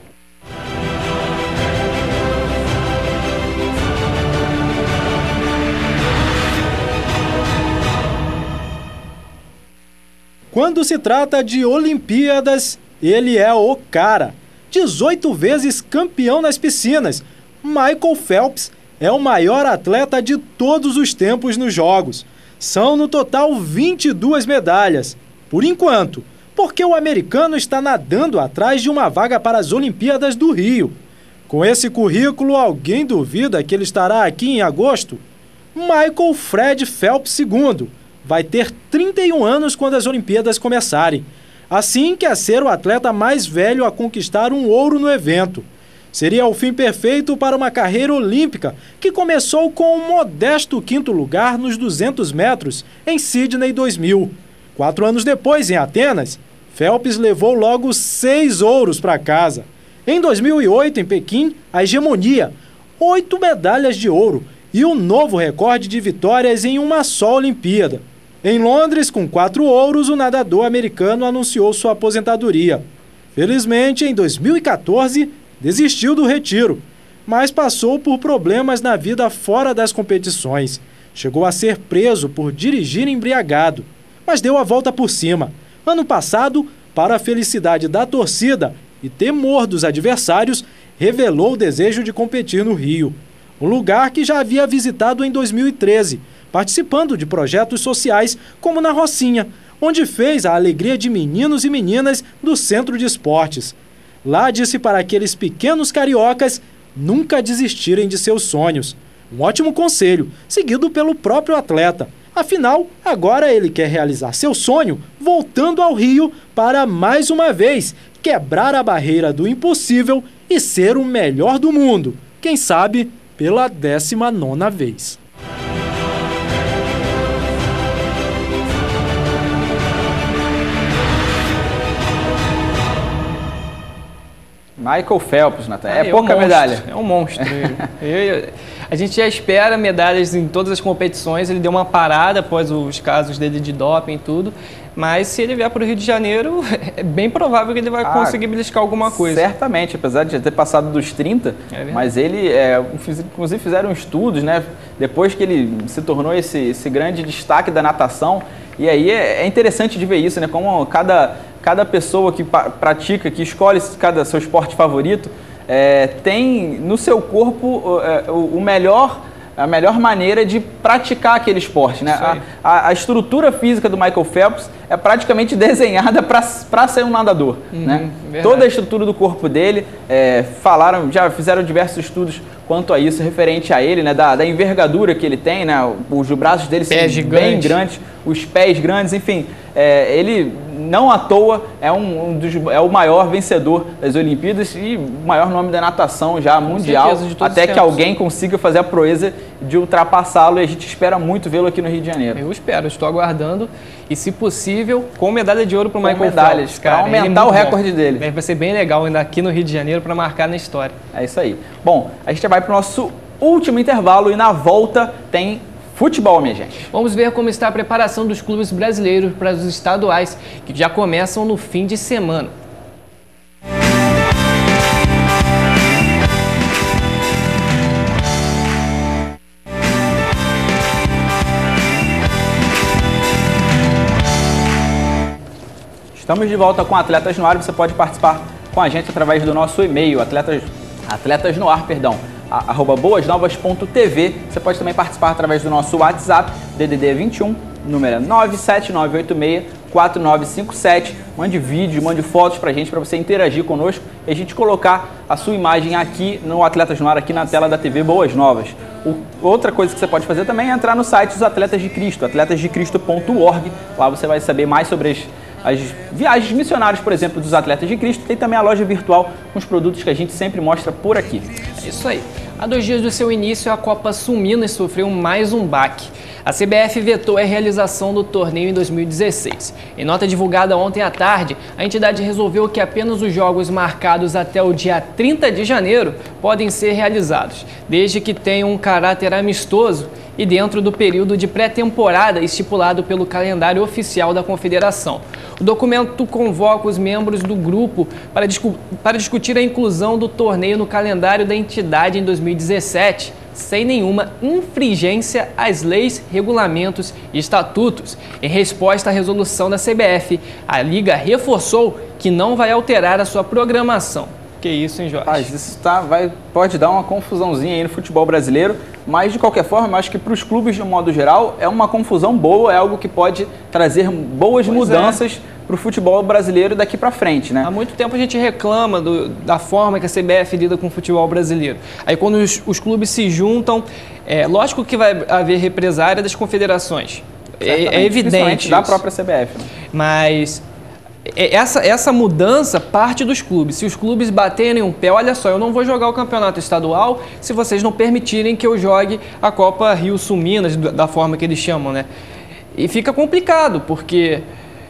Quando se trata de Olimpíadas, ele é o cara. dezoito vezes campeão nas piscinas, Michael Phelps é o maior atleta de todos os tempos nos Jogos. São no total vinte e duas medalhas. Por enquanto, porque o americano está nadando atrás de uma vaga para as Olimpíadas do Rio. Com esse currículo, alguém duvida que ele estará aqui em agosto? Michael Fred Phelps segundo vai ter trinta e um anos quando as Olimpíadas começarem. Assim, quer ser o atleta mais velho a conquistar um ouro no evento. Seria o fim perfeito para uma carreira olímpica que começou com um modesto quinto lugar nos duzentos metros em Sydney dois mil. Quatro anos depois, em Atenas, Phelps levou logo seis ouros para casa. Em dois mil e oito, em Pequim, a hegemonia, oito medalhas de ouro e um novo recorde de vitórias em uma só Olimpíada. Em Londres, com quatro ouros, o nadador americano anunciou sua aposentadoria. Felizmente, em dois mil e quatorze, desistiu do retiro, mas passou por problemas na vida fora das competições. Chegou a ser preso por dirigir embriagado, mas deu a volta por cima. Ano passado, para a felicidade da torcida e temor dos adversários, revelou o desejo de competir no Rio, um lugar que já havia visitado em dois mil e treze, participando de projetos sociais como na Rocinha, onde fez a alegria de meninos e meninas do Centro de Esportes. Lá disse para aqueles pequenos cariocas nunca desistirem de seus sonhos. Um ótimo conselho, seguido pelo próprio atleta. Afinal, agora ele quer realizar seu sonho voltando ao Rio para, mais uma vez, quebrar a barreira do impossível e ser o melhor do mundo. Quem sabe, pela décima nona vez. Michael Phelps, Natan. É, é pouca um medalha. É um monstro. eu, a gente já espera medalhas em todas as competições. Ele deu uma parada após os casos dele de doping e tudo. Mas se ele vier para o Rio de Janeiro, é bem provável que ele vai ah, conseguir beliscar alguma coisa. Certamente, apesar de já ter passado dos trinta. É mas ele, é, inclusive fizeram estudos, né? Depois que ele se tornou esse, esse grande destaque da natação. E aí é, é interessante de ver isso, né? Como cada... Cada pessoa que pratica, que escolhe cada seu esporte favorito, é, tem no seu corpo é, o melhor, a melhor maneira de praticar aquele esporte, né? A, a, a estrutura física do Michael Phelps é praticamente desenhada para ser um nadador, uhum, né? Toda a estrutura do corpo dele, é, falaram, já fizeram diversos estudos quanto a isso, referente a ele, né? Da, da envergadura que ele tem, né? Os braços dele são bem grandes, os pés grandes, enfim, é, ele não à toa é, um, um dos, é o maior vencedor das Olimpíadas e o maior nome da natação já Com mundial, até que alguém consiga fazer a proeza de ultrapassá-lo, e a gente espera muito vê-lo aqui no Rio de Janeiro. Eu espero, estou aguardando e, se possível, com medalha de ouro para o Michael medalhas, Phelps, para aumentar é o recorde bom. dele. Vai ser bem legal ainda aqui no Rio de Janeiro para marcar na história. É isso aí. Bom, a gente vai para o nosso último intervalo e na volta tem futebol, minha gente. Vamos ver como está a preparação dos clubes brasileiros para os estaduais, que já começam no fim de semana. Estamos de volta com Atletas no Ar. Você pode participar com a gente através do nosso e-mail, atletas, atletas no ar, perdão, arroba boasnovas ponto tv. Você pode também participar através do nosso WhatsApp, D D D vinte e um, número nove sete nove oito seis, quatro nove cinco sete. Mande vídeo, mande fotos pra gente, para você interagir conosco e a gente colocar a sua imagem aqui no Atletas no Ar, aqui na tela da T V Boas Novas. O, outra coisa que você pode fazer também é entrar no site dos Atletas de Cristo, atletas de cristo ponto org. Lá você vai saber mais sobre as as viagens missionárias, por exemplo, dos Atletas de Cristo. Tem também a loja virtual com os produtos que a gente sempre mostra por aqui. É isso aí. Há dois dias do seu início, a Copa Sul Minas sofreu mais um baque. A C B F vetou a realização do torneio em dois mil e dezesseis. Em nota divulgada ontem à tarde, a entidade resolveu que apenas os jogos marcados até o dia trinta de janeiro podem ser realizados, desde que tenham um caráter amistoso e dentro do período de pré-temporada estipulado pelo calendário oficial da Confederação. O documento convoca os membros do grupo para, discu- para discutir a inclusão do torneio no calendário da entidade em dois mil e dezessete, sem nenhuma infringência às leis, regulamentos e estatutos. Em resposta à resolução da C B F, a Liga reforçou que não vai alterar a sua programação. Que isso, hein, Jorge? Mas isso tá, vai, pode dar uma confusãozinha aí no futebol brasileiro, mas de qualquer forma, eu acho que para os clubes, de um modo geral, é uma confusão boa, é algo que pode trazer boas pois mudanças é. para o futebol brasileiro daqui para frente, né? Há muito tempo a gente reclama do, da forma que a C B F lida com o futebol brasileiro. Aí quando os, os clubes se juntam, é lógico que vai haver represária das confederações. É, é evidente da própria C B F. Né? Mas Essa, essa mudança parte dos clubes. Se os clubes baterem um pé, olha só, eu não vou jogar o campeonato estadual se vocês não permitirem que eu jogue a Copa Rio Sul Minas, da forma que eles chamam, né? E fica complicado, porque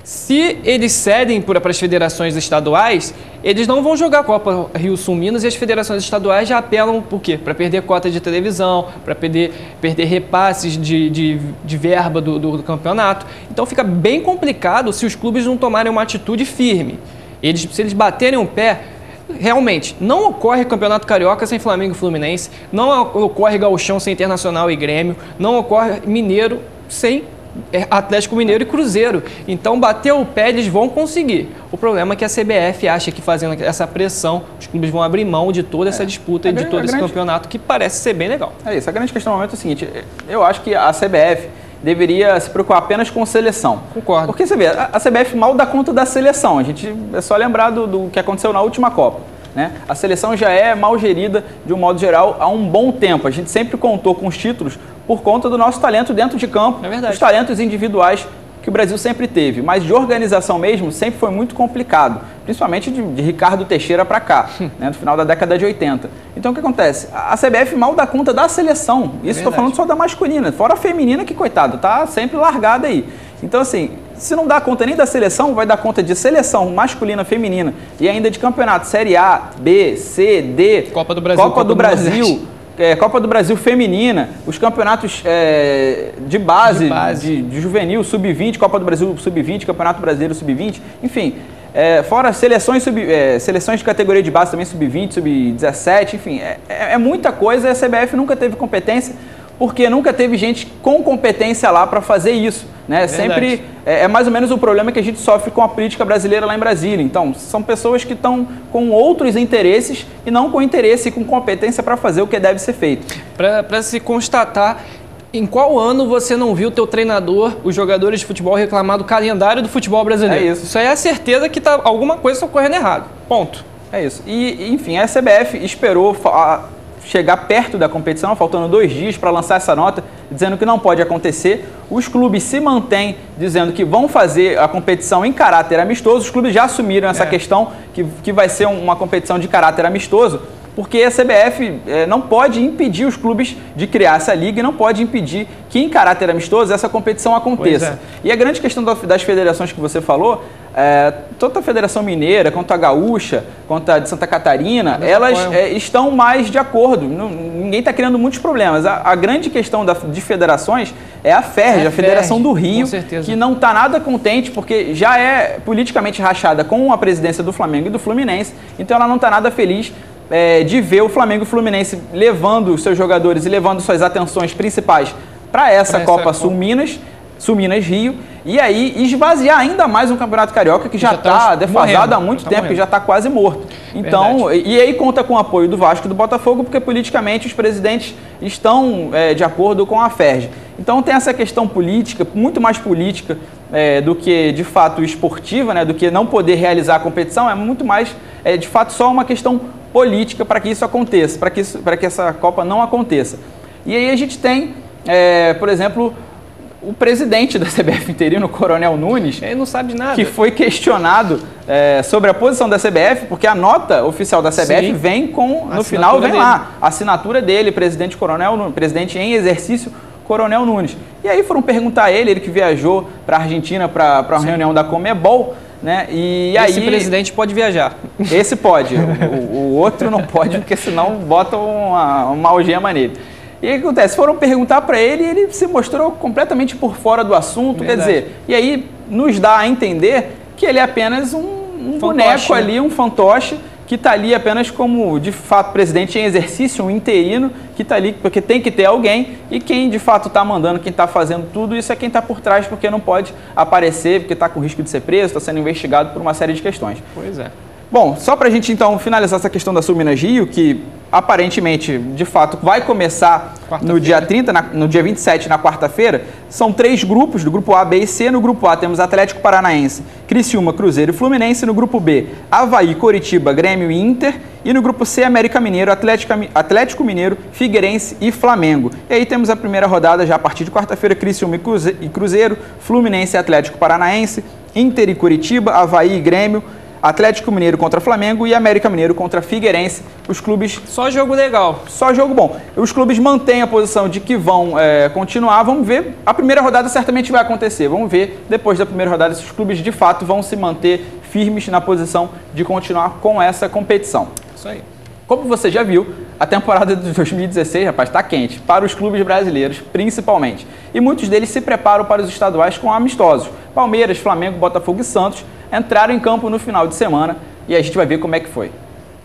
Se eles cedem para as federações estaduais, eles não vão jogar a Copa Rio-Sul Minas e as federações estaduais já apelam por quê? Para perder cota de televisão, para perder, perder repasses de, de, de verba do, do, do campeonato. Então fica bem complicado se os clubes não tomarem uma atitude firme. Eles, se eles baterem o pé, realmente, não ocorre Campeonato Carioca sem Flamengo e Fluminense, não ocorre Gauchão sem Internacional e Grêmio, não ocorre Mineiro sem Atlético Mineiro e Cruzeiro. Então, bater o pé, eles vão conseguir. O problema é que a C B F acha que fazendo essa pressão, os clubes vão abrir mão de toda essa é. disputa e de todo esse grande... campeonato, que parece ser bem legal. É isso, a grande questão no momento é o seguinte, eu acho que a C B F deveria se preocupar apenas com seleção. Concordo. Porque você vê, a C B F mal dá conta da seleção. A gente é só lembrar do, do que aconteceu na última Copa, né? A seleção já é mal gerida, de um modo geral, há um bom tempo. A gente sempre contou com os títulos por conta do nosso talento dentro de campo, é verdade. Os talentos individuais que o Brasil sempre teve. Mas de organização mesmo, sempre foi muito complicado. Principalmente de, de Ricardo Teixeira para cá, né, no final da década de oitenta. Então o que acontece? A C B F mal dá conta da seleção. Isso estou é falando só da masculina. Fora a feminina que, coitado, tá sempre largada aí. Então assim, se não dá conta nem da seleção, vai dar conta de seleção masculina, feminina e ainda de campeonato Série A, B, C, D, Copa do Brasil, Copa, Copa do, do Brasil, é, Copa do Brasil feminina, os campeonatos é, de base, de, base. de, de juvenil, sub vinte, Copa do Brasil sub vinte, Campeonato Brasileiro sub vinte, enfim, é, fora seleções, sub, é, seleções de categoria de base também, sub vinte, sub dezessete, enfim, é, é muita coisa e a C B F nunca teve competência, porque nunca teve gente com competência lá para fazer isso, né? É sempre é, é mais ou menos o problema que a gente sofre com a política brasileira lá em Brasília. Então, são pessoas que estão com outros interesses e não com interesse e com competência para fazer o que deve ser feito. Para se constatar, em qual ano você não viu o teu treinador, os jogadores de futebol reclamar do calendário do futebol brasileiro? É isso. Isso aí é a certeza que tá, alguma coisa está ocorrendo errado. Ponto. É isso. E, enfim, a C B F esperou a, chegar perto da competição, faltando dois dias para lançar essa nota, dizendo que não pode acontecer. Os clubes se mantêm dizendo que vão fazer a competição em caráter amistoso. Os clubes já assumiram essa é. questão, que, que vai ser uma competição de caráter amistoso, porque a C B F é, não pode impedir os clubes de criar essa liga e não pode impedir que, em caráter amistoso, essa competição aconteça. É. E a grande questão das federações que você falou, é, tanto a Federação Mineira, quanto a Gaúcha, quanto a de Santa Catarina, Mas elas é, estão mais de acordo. Não, ninguém está criando muitos problemas. A, a grande questão da, de federações é a FERJ, é a, a Federação do Rio, que não está nada contente, porque já é politicamente rachada com a presidência do Flamengo e do Fluminense, então ela não está nada feliz É, de ver o Flamengo e o Fluminense levando os seus jogadores e levando suas atenções principais para essa pra Copa Sul Minas, Sul Minas Rio, e aí esvaziar ainda mais um Campeonato Carioca que já está defasado morrendo, há muito tá tempo, morrendo. que já está quase morto. Então, Verdade. e aí conta com o apoio do Vasco e do Botafogo, porque politicamente os presidentes estão é, de acordo com a FERJ. Então tem essa questão política, muito mais política é, do que de fato esportiva, né, do que não poder realizar a competição, é muito mais, é, de fato, só uma questão política para que isso aconteça, para que, isso, para que essa Copa não aconteça. E aí a gente tem, é, por exemplo, o presidente da C B F interino, o Coronel Nunes, ele não sabe de nada, que foi questionado é, sobre a posição da C B F, porque a nota oficial da C B F Sim. vem com, no final vem dele. lá, a assinatura dele, presidente Coronel, presidente em exercício, Coronel Nunes. E aí foram perguntar a ele, ele que viajou para a Argentina para uma reunião da Conmebol, né? E esse aí, presidente pode viajar. Esse pode, o, o outro não pode, porque senão bota uma, uma algema nele. E aí o que acontece? Foram perguntar para ele e ele se mostrou completamente por fora do assunto, Verdade. quer dizer, e aí nos dá a entender que ele é apenas um, um boneco ali, um fantoche, que está ali apenas como, de fato, presidente em exercício, um interino, que está ali porque tem que ter alguém, e quem de fato está mandando, quem está fazendo tudo isso é quem está por trás, porque não pode aparecer, porque está com risco de ser preso, está sendo investigado por uma série de questões. Pois é. Bom, só para a gente então finalizar essa questão da Sul Minas Rio, que aparentemente, de fato, vai começar no dia trinta, na, no dia vinte e sete, na quarta-feira. São três grupos, do grupo A, B e C. No grupo A temos Atlético Paranaense, Criciúma, Cruzeiro e Fluminense. No grupo B, Avaí, Coritiba, Grêmio e Inter. E no grupo C, América Mineiro, Atlético, Atlético Mineiro, Figueirense e Flamengo. E aí temos a primeira rodada já a partir de quarta-feira, Criciúma e Cruzeiro, Fluminense e Atlético Paranaense, Inter e Coritiba, Avaí e Grêmio, Atlético Mineiro contra Flamengo e América Mineiro contra Figueirense. Os clubes... Só jogo legal. Só jogo bom. Os clubes mantêm a posição de que vão é, continuar. Vamos ver. A primeira rodada certamente vai acontecer. Vamos ver depois da primeira rodada se os clubes de fato vão se manter firmes na posição de continuar com essa competição. Isso aí. Como você já viu, a temporada de dois mil e dezesseis, rapaz, está quente, para os clubes brasileiros, principalmente. E muitos deles se preparam para os estaduais com amistosos. Palmeiras, Flamengo, Botafogo e Santos entraram em campo no final de semana e a gente vai ver como é que foi.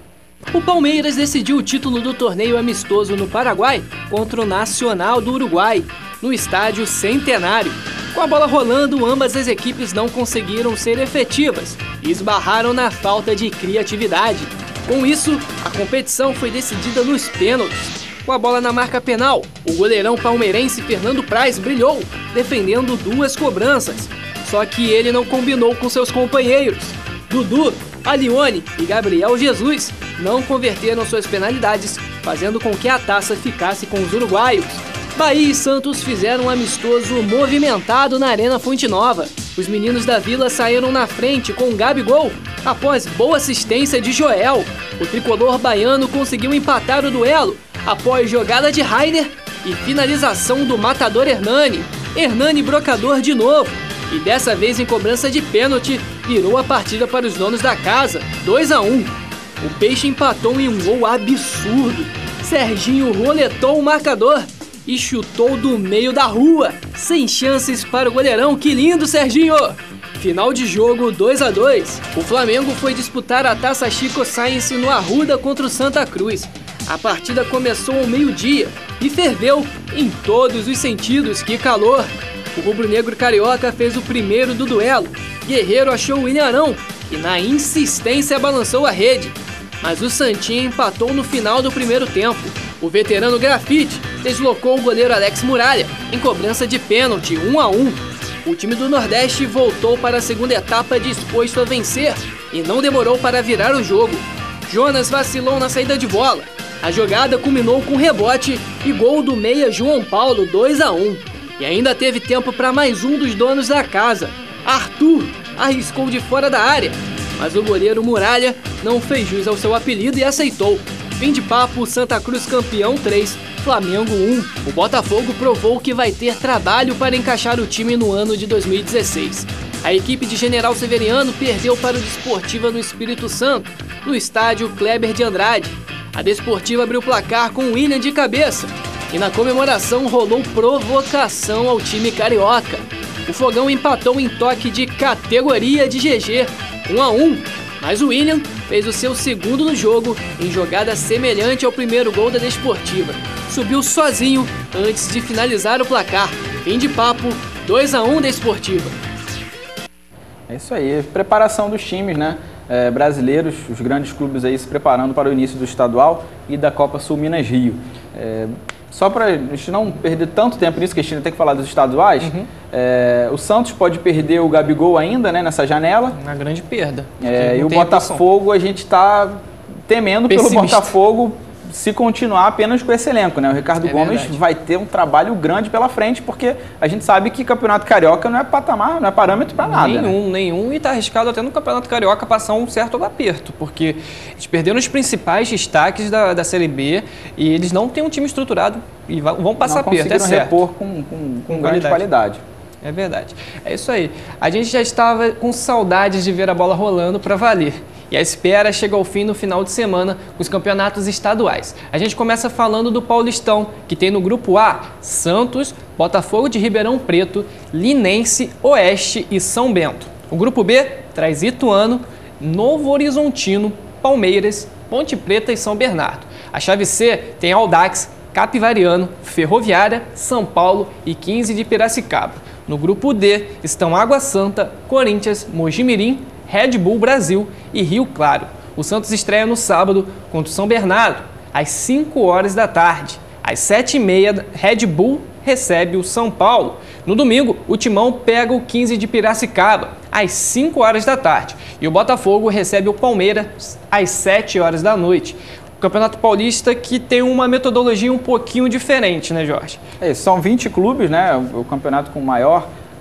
O Palmeiras decidiu o título do torneio amistoso no Paraguai contra o Nacional do Uruguai, no estádio Centenário. Com a bola rolando, ambas as equipes não conseguiram ser efetivas e esbarraram na falta de criatividade. Com isso, a competição foi decidida nos pênaltis. Com a bola na marca penal, o goleirão palmeirense Fernando Praz brilhou, defendendo duas cobranças. Só que ele não combinou com seus companheiros. Dudu, Alione e Gabriel Jesus não converteram suas penalidades, fazendo com que a taça ficasse com os uruguaios. Bahia e Santos fizeram um amistoso movimentado na Arena Fonte Nova. Os meninos da Vila saíram na frente com Gabigol, após boa assistência de Joel. O tricolor baiano conseguiu empatar o duelo, após jogada de Raider e finalização do matador Hernani. Hernani brocador de novo, e dessa vez em cobrança de pênalti, virou a partida para os donos da casa, dois a um. O Peixe empatou em um gol absurdo. Serginho roletou o marcador e chutou do meio da rua, sem chances para o goleirão. Que lindo, Serginho! Final de jogo dois a dois. O Flamengo foi disputar a Taça Chico Science no Arruda contra o Santa Cruz. A partida começou ao meio-dia e ferveu em todos os sentidos. Que calor! O rubro-negro carioca fez o primeiro do duelo. Guerreiro achou o Ilharão e na insistência balançou a rede. Mas o Santinha empatou no final do primeiro tempo. O veterano Grafite deslocou o goleiro Alex Muralha em cobrança de pênalti, um a um. O time do Nordeste voltou para a segunda etapa disposto a vencer e não demorou para virar o jogo. Jonas vacilou na saída de bola. A jogada culminou com rebote e gol do meia João Paulo, dois a um. E ainda teve tempo para mais um dos donos da casa. Arthur arriscou de fora da área, mas o goleiro Muralha não fez jus ao seu apelido e aceitou. Fim de papo, Santa Cruz campeão três, Flamengo um. O Botafogo provou que vai ter trabalho para encaixar o time no ano de dois mil e dezesseis. A equipe de General Severiano perdeu para o Desportiva no Espírito Santo, no estádio Kleber de Andrade. A Desportiva abriu o placar com o William de cabeça e na comemoração rolou provocação ao time carioca. O Fogão empatou em toque de categoria de G G, um a um. Mas o William fez o seu segundo no jogo em jogada semelhante ao primeiro gol da Desportiva. Subiu sozinho antes de finalizar o placar. Fim de papo, dois a um Desportiva. É isso aí, preparação dos times, né? É, brasileiros, os grandes clubes aí se preparando para o início do estadual e da Copa Sul Minas Rio. É, só para a gente não perder tanto tempo nisso, que a gente tem que falar dos estaduais, uhum. é, o Santos pode perder o Gabigol ainda, né, nessa janela. Uma grande perda. É, e o Botafogo, a gente está temendo Pessimista. pelo Botafogo se continuar apenas com esse elenco, né? O Ricardo é Gomes verdade. vai ter um trabalho grande pela frente, porque a gente sabe que Campeonato Carioca não é patamar, não é parâmetro para nada. Nenhum, né? nenhum, e está arriscado até no Campeonato Carioca passar um certo aperto, porque eles perderam os principais destaques da, da Série B e eles não têm um time estruturado e vão passar não aperto, é certo. repor com, com, com, com grande qualidade. qualidade. É verdade. É isso aí. A gente já estava com saudades de ver a bola rolando para valer. E a espera chega ao fim no final de semana com os campeonatos estaduais. A gente começa falando do Paulistão, que tem no grupo A, Santos, Botafogo de Ribeirão Preto, Linense, Oeste e São Bento. O grupo B traz Ituano, Novo Horizontino, Palmeiras, Ponte Preta e São Bernardo. A chave C tem Audax, Capivariano, Ferroviária, São Paulo e quinze de Piracicaba. No grupo D estão Água Santa, Corinthians, Mojimirim, Red Bull Brasil e Rio Claro. O Santos estreia no sábado contra o São Bernardo, às cinco horas da tarde. Às sete e meia, Red Bull recebe o São Paulo. No domingo, o Timão pega o quinze de Piracicaba, às cinco horas da tarde. E o Botafogo recebe o Palmeiras, às sete horas da noite. O Campeonato Paulista que tem uma metodologia um pouquinho diferente, né, Jorge? É, são vinte clubes, né? O campeonato com maior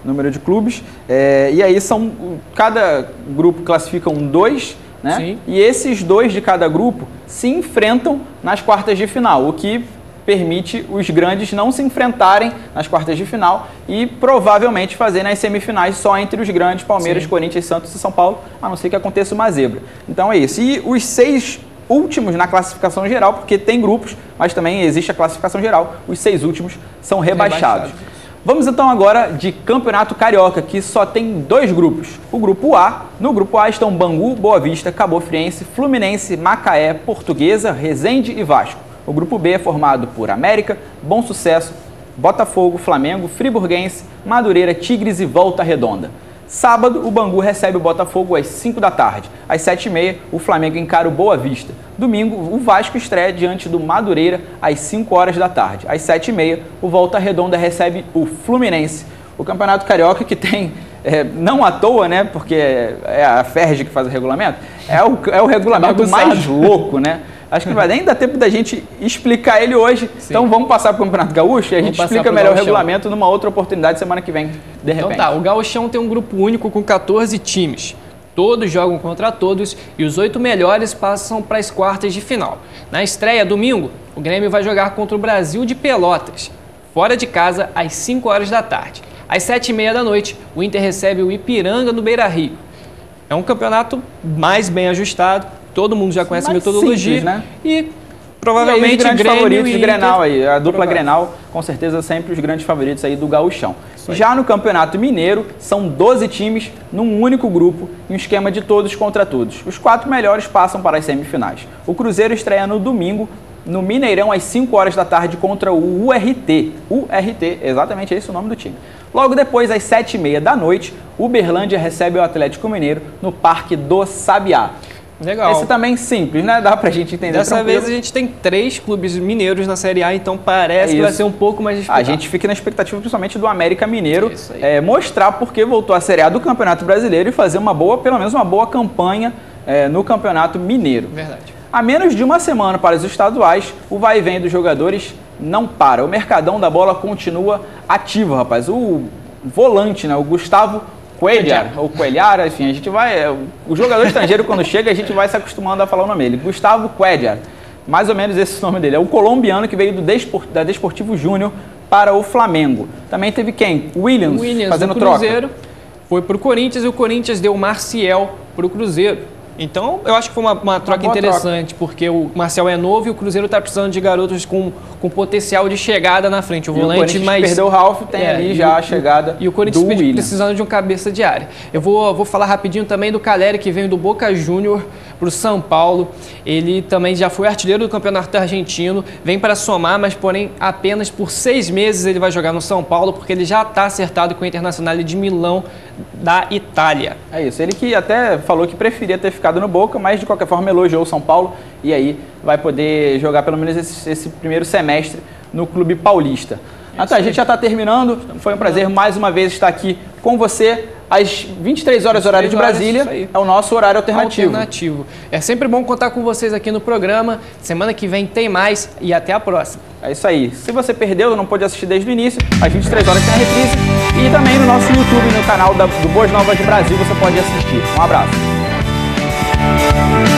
número de clubes. É, e aí são, cada grupo classifica um dois, né? Sim. E esses dois de cada grupo se enfrentam nas quartas de final, o que permite os grandes não se enfrentarem nas quartas de final e provavelmente fazer nas semifinais só entre os grandes, Palmeiras, Sim. Corinthians, Santos e São Paulo, a não ser que aconteça uma zebra. Então é isso. E os seis últimos na classificação geral, porque tem grupos, mas também existe a classificação geral, os seis últimos são rebaixados. rebaixados. Vamos então agora de Campeonato Carioca, que só tem dois grupos. O grupo A, no grupo A estão Bangu, Boa Vista, Cabo Friense, Fluminense, Macaé, Portuguesa, Resende e Vasco. O grupo B é formado por América, Bom Sucesso, Botafogo, Flamengo, Friburguense, Madureira, Tigres e Volta Redonda. Sábado, o Bangu recebe o Botafogo às cinco da tarde. Às sete e meia, o Flamengo encara o Boa Vista. Domingo, o Vasco estreia diante do Madureira às cinco horas da tarde. Às sete e meia, o Volta Redonda recebe o Fluminense. O Campeonato Carioca, que tem, é, não à toa, né, porque é a F E R J que faz o regulamento, é o, é o regulamento mais louco, né? Acho que não vai nem dar tempo da gente explicar ele hoje. Sim. Então vamos passar para o Campeonato Gaúcho e a gente explica melhor o regulamento numa outra oportunidade semana que vem, de repente. Então tá, o Gauchão tem um grupo único com quatorze times. Todos jogam contra todos e os oito melhores passam para as quartas de final. Na estreia, domingo, o Grêmio vai jogar contra o Brasil de Pelotas, fora de casa, às cinco horas da tarde. Às sete e meia da noite, o Inter recebe o Ipiranga no Beira-Rio. É um campeonato mais bem ajustado. Todo mundo já conhece mais a metodologia, simples, né? E provavelmente e os grandes Grêmio favoritos de Grenal aí, a dupla Provável. Grenal, com certeza sempre os grandes favoritos aí do Gauchão. Já no Campeonato Mineiro, são doze times num único grupo, em um esquema de todos contra todos. Os quatro melhores passam para as semifinais. O Cruzeiro estreia no domingo, no Mineirão, às cinco horas da tarde, contra o U R T. U R T, exatamente esse é o nome do time. Logo depois, às sete e meia da noite, o Uberlândia recebe o Atlético Mineiro no Parque do Sabiá. Legal. Esse também simples, né? Dá pra gente entender. Dessa tranquilo. vez a gente tem três clubes mineiros na Série A, então parece é que vai ser um pouco mais disputado. A gente fica na expectativa principalmente do América Mineiro é, mostrar porque voltou à Série A do Campeonato Brasileiro e fazer uma boa, pelo menos uma boa campanha é, no Campeonato Mineiro. Verdade. A menos de uma semana para os estaduais, o vai e vem dos jogadores não para. O mercadão da bola continua ativo, rapaz. O volante, né? O Gustavo Coelhar, ou Coelhar, enfim, a gente vai... É, o jogador estrangeiro, quando chega, a gente vai se acostumando a falar o nome dele. Gustavo Coelhar, mais ou menos esse nome dele. É o colombiano que veio do Desport, da Desportivo Júnior para o Flamengo. Também teve quem? Williams, Williams fazendo do troca. Cruzeiro, foi para o Corinthians e o Corinthians deu o Marcial para o Cruzeiro. Então, eu acho que foi uma, uma troca uma interessante, troca. Porque o Marcial é novo e o Cruzeiro está precisando de garotos com, com potencial de chegada na frente. O e volante o mais... perdeu o Ralf, tem é, ali já o, a chegada E o Corinthians do William. precisando de um cabeça de área. Eu vou, vou falar rapidinho também do Caleri, que veio do Boca Júnior para o São Paulo. Ele também já foi artilheiro do Campeonato Argentino, vem para somar, mas porém apenas por seis meses ele vai jogar no São Paulo, porque ele já está acertado com o Internazionale de Milão da Itália. É isso, ele que até falou que preferia ter ficado no Boca, mas de qualquer forma elogiou o São Paulo e aí vai poder jogar pelo menos esse, esse primeiro semestre no Clube Paulista. Natan, a gente já está terminando, foi um prazer mais uma vez estar aqui com você. Às vinte e três horas, horário de Brasília, é o nosso horário alternativo. alternativo. É sempre bom contar com vocês aqui no programa. Semana que vem tem mais e até a próxima. É isso aí. Se você perdeu ou não pôde assistir desde o início, às vinte e três horas tem a reprise. E também no nosso YouTube, no canal da, do Boas Novas de Brasil, você pode assistir. Um abraço.